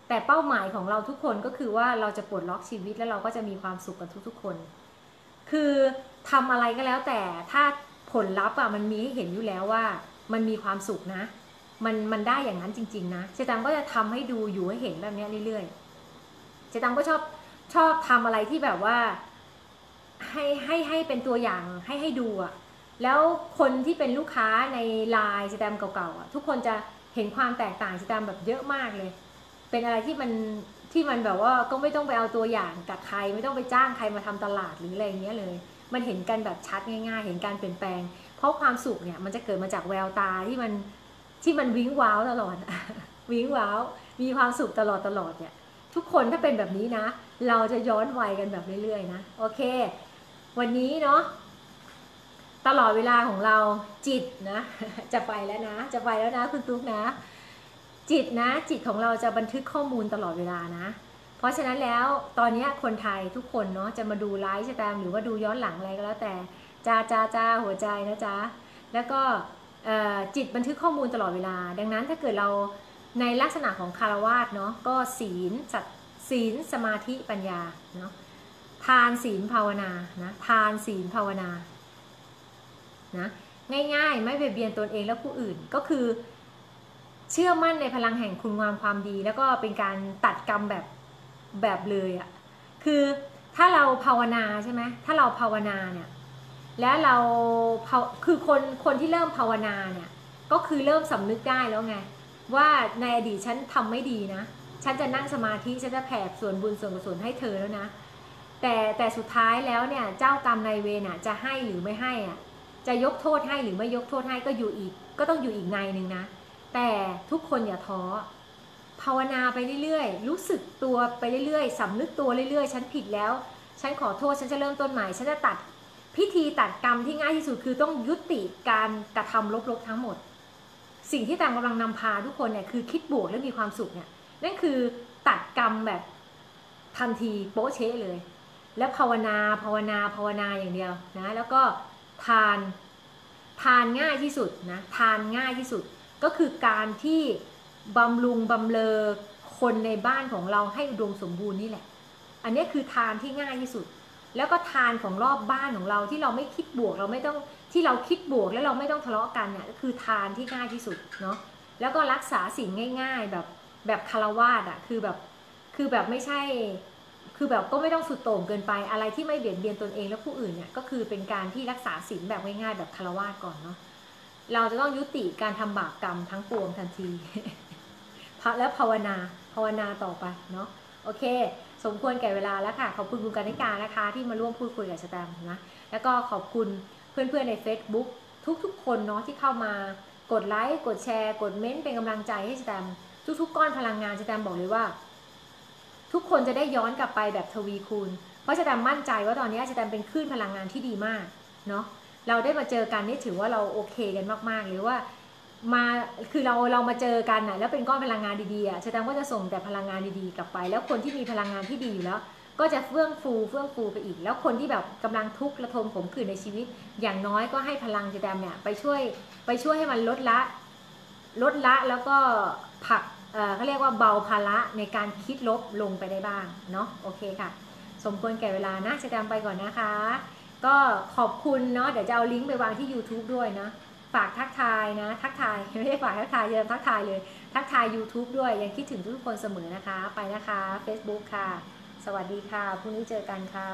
แต่เป้าหมายของเราทุกคนก็คือว่าเราจะปลดล็อกชีวิตแล้วเราก็จะมีความสุขกันทุกๆคนคือทำอะไรก็แล้วแต่ถ้าผลลัพธ์อะมันมีให้เห็นอยู่แล้วว่ามันมีความสุขนะมันมันได้อย่างนั้นจริงๆนะเจตังก็จะทำให้ดูอยู่ให้เห็นแบบนี้เรื่อยๆเจตังก็ชอบชอบทำอะไรที่แบบว่าให้ให้ให้เป็นตัวอย่างให้ให้ดูอะแล้วคนที่เป็นลูกค้าในไลน์สแตมป์เก่าๆอ่ะทุกคนจะเห็นความแตกต่างสแตมป์แบบเยอะมากเลยเป็นอะไรที่มันที่มันแบบว่าก็ไม่ต้องไปเอาตัวอย่างกับใครไม่ต้องไปจ้างใครมาทำตลาดหรืออะไรเงี้ยเลยมันเห็นกันแบบชัดง่ายๆเห็นการเปลี่ยนแปลงเพราะความสุขเนี่ยมันจะเกิดมาจากแววตาที่มันที่มันวิ้งว้าวตลอด วิ้งว้าวมีความสุขตลอดตลอดเนี่ยทุกคนถ้าเป็นแบบนี้นะเราจะย้อนวัยกันแบบเรื่อยๆนะโอเควันนี้เนาะตลอดเวลาของเราจิตนะจะไปแล้วนะจะไปแล้วนะคุณตุ๊กนะจิตนะจิตของเราจะบันทึกข้อมูลตลอดเวลานะเพราะฉะนั้นแล้วตอนนี้คนไทยทุกคนเนาะจะมาดูไลฟ์สแตมหรือว่าดูย้อนหลังอะไรก็แล้วแต่จ้าจ้าจ้าหัวใจนะจ๊ะแล้วก็จิตบันทึกข้อมูลตลอดเวลาดังนั้นถ้าเกิดเราในลักษณะของคารวาสเนาะก็ศีลสัตศีลสมาธิปัญญาเนาะทานศีลภาวนานะทานศีลภาวนานะง่ายๆไม่เบียดเบียนตนเองและผู้อื่นก็คือเชื่อมั่นในพลังแห่งคุณงามความดีแล้วก็เป็นการตัดกรรมแบบแบบเลยอะคือถ้าเราภาวนาใช่ไหมถ้าเราภาวนาเนี่ยแล้วเราคือคนคนที่เริ่มภาวนาเนี่ยก็คือเริ่มสำนึกได้แล้วไงว่าในอดีตฉันทำไม่ดีนะฉันจะนั่งสมาธิฉันจะแผ่ส่วนบุญส่วนกุศลให้เธอแล้วนะแต่แต่สุดท้ายแล้วเนี่ยเจ้ากรรมนายเวรน่ะจะให้หรือไม่ให้อ่ะจะยกโทษให้หรือไม่ยกโทษให้ก็อยู่อีกก็ต้องอยู่อีกในหนึ่งนะแต่ทุกคนอย่าท้อภาวนาไปเรื่อยๆรู้สึกตัวไปเรื่อยๆสำนึกตัวเรื่อยๆฉันผิดแล้วฉันขอโทษฉันจะเริ่มต้นใหม่ฉันจะตัดพิธีตัดกรรมที่ง่ายที่สุดคือต้องยุติการกระทำลบๆทั้งหมดสิ่งที่ต่างกำลังนำพาทุกคนเนี่ยคือคิดบวกและมีความสุขเนี่ยนั่นคือตัดกรรมแบบทันทีโป๊ะเช๊ะเลยแล้วภาวนาภาวนาภาวนาอย่างเดียวนะแล้วก็ทานทานง่ายที่สุดนะทานง่ายที่สุดก็คือการที่บำรุงบำเรอคนในบ้านของเราให้อุดมสมบูรณ์นี่แหละอันนี้คือทานที่ง่ายที่สุดแล้วก็ทานของรอบบ้านของเราที่เราไม่คิดบวกเราไม่ต้องที่เราคิดบวกแล้วเราไม่ต้องทะเลาะกันเนี่ยก็คือทานที่ง่ายที่สุดเนาะแล้วก็รักษาสิ่งง่ายๆแบบแบบคารวาสอ่ะคือแบบคือแบบไม่ใช่คือแบบก็ไม่ต้องสุดโต่งเกินไปอะไรที่ไม่เบียดเบียนตนเองและผู้อื่นเนี่ยก็คือเป็นการที่รักษาศีลแบบง่ายๆแบบคารวาสก่อนเนาะเราจะต้องยุติการทำบาปกรรมทั้งปวงทันทีแล้วภาวนาภาวนาต่อไปเนาะโอเคสมควรแก่เวลาแล้วค่ะขอบคุณคุณกนิกานะคะที่มาร่วมพูดคุยกับสแตมป์นะแล้วก็ขอบคุณเพื่อนๆใน Facebook ทุกๆคนเนาะที่เข้ามากดไลค์กดแชร์กดเม้นต์เป็นกำลังใจให้สแตมป์ทุกๆก้อนพลังงานสแตมป์บอกเลยว่าทุกคนจะได้ย้อนกลับไปแบบทวีคูณเพราะสแตมป์มั่นใจว่าตอนนี้สแตมป์เป็นคลื่นพลังงานที่ดีมากเนาะเราได้มาเจอกันนี่ถือว่าเราโอเคกันมากๆหรือว่ามาคือเราเรามาเจอกันน่ะแล้วเป็นก้อนพลังงานดีๆอ่ะแสดงว่าจะส่งแต่พลังงานดีๆกลับไปแล้วคนที่มีพลังงานที่ดีอยู่แล้วก็จะเฟื่องฟูเฟื่องฟูไปอีกแล้วคนที่แบบกำลังทุกข์ระทมขมขื่นในชีวิตอย่างน้อยก็ให้พลังแสดงเนี่ยไปช่วยไปช่วยให้มันลดละลดละแล้วก็ผลักเอ่อเขาเรียกว่าเบาภาระในการคิดลบลงไปได้บ้างเนาะโอเคค่ะสมควรแก่เวลานะแสดงไปก่อนนะคะก็ขอบคุณเนาะเดี๋ยวจะเอาลิงก์ไปวางที่ YouTube ด้วยนะฝากทักทายนะทักทายไม่ได้ฝากทักทายเยิมทักทายเลยทักทาย YouTube ด้วยยังคิดถึงทุกคนเสมอนะคะไปนะคะ Facebook ค่ะสวัสดีค่ะพรุ่งนี้เจอกันค่ะ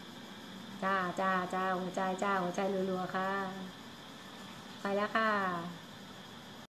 จ้าจ้าจ้าหัวใจจ้าหัวใจรัวๆค่ะไปแล้วค่ะ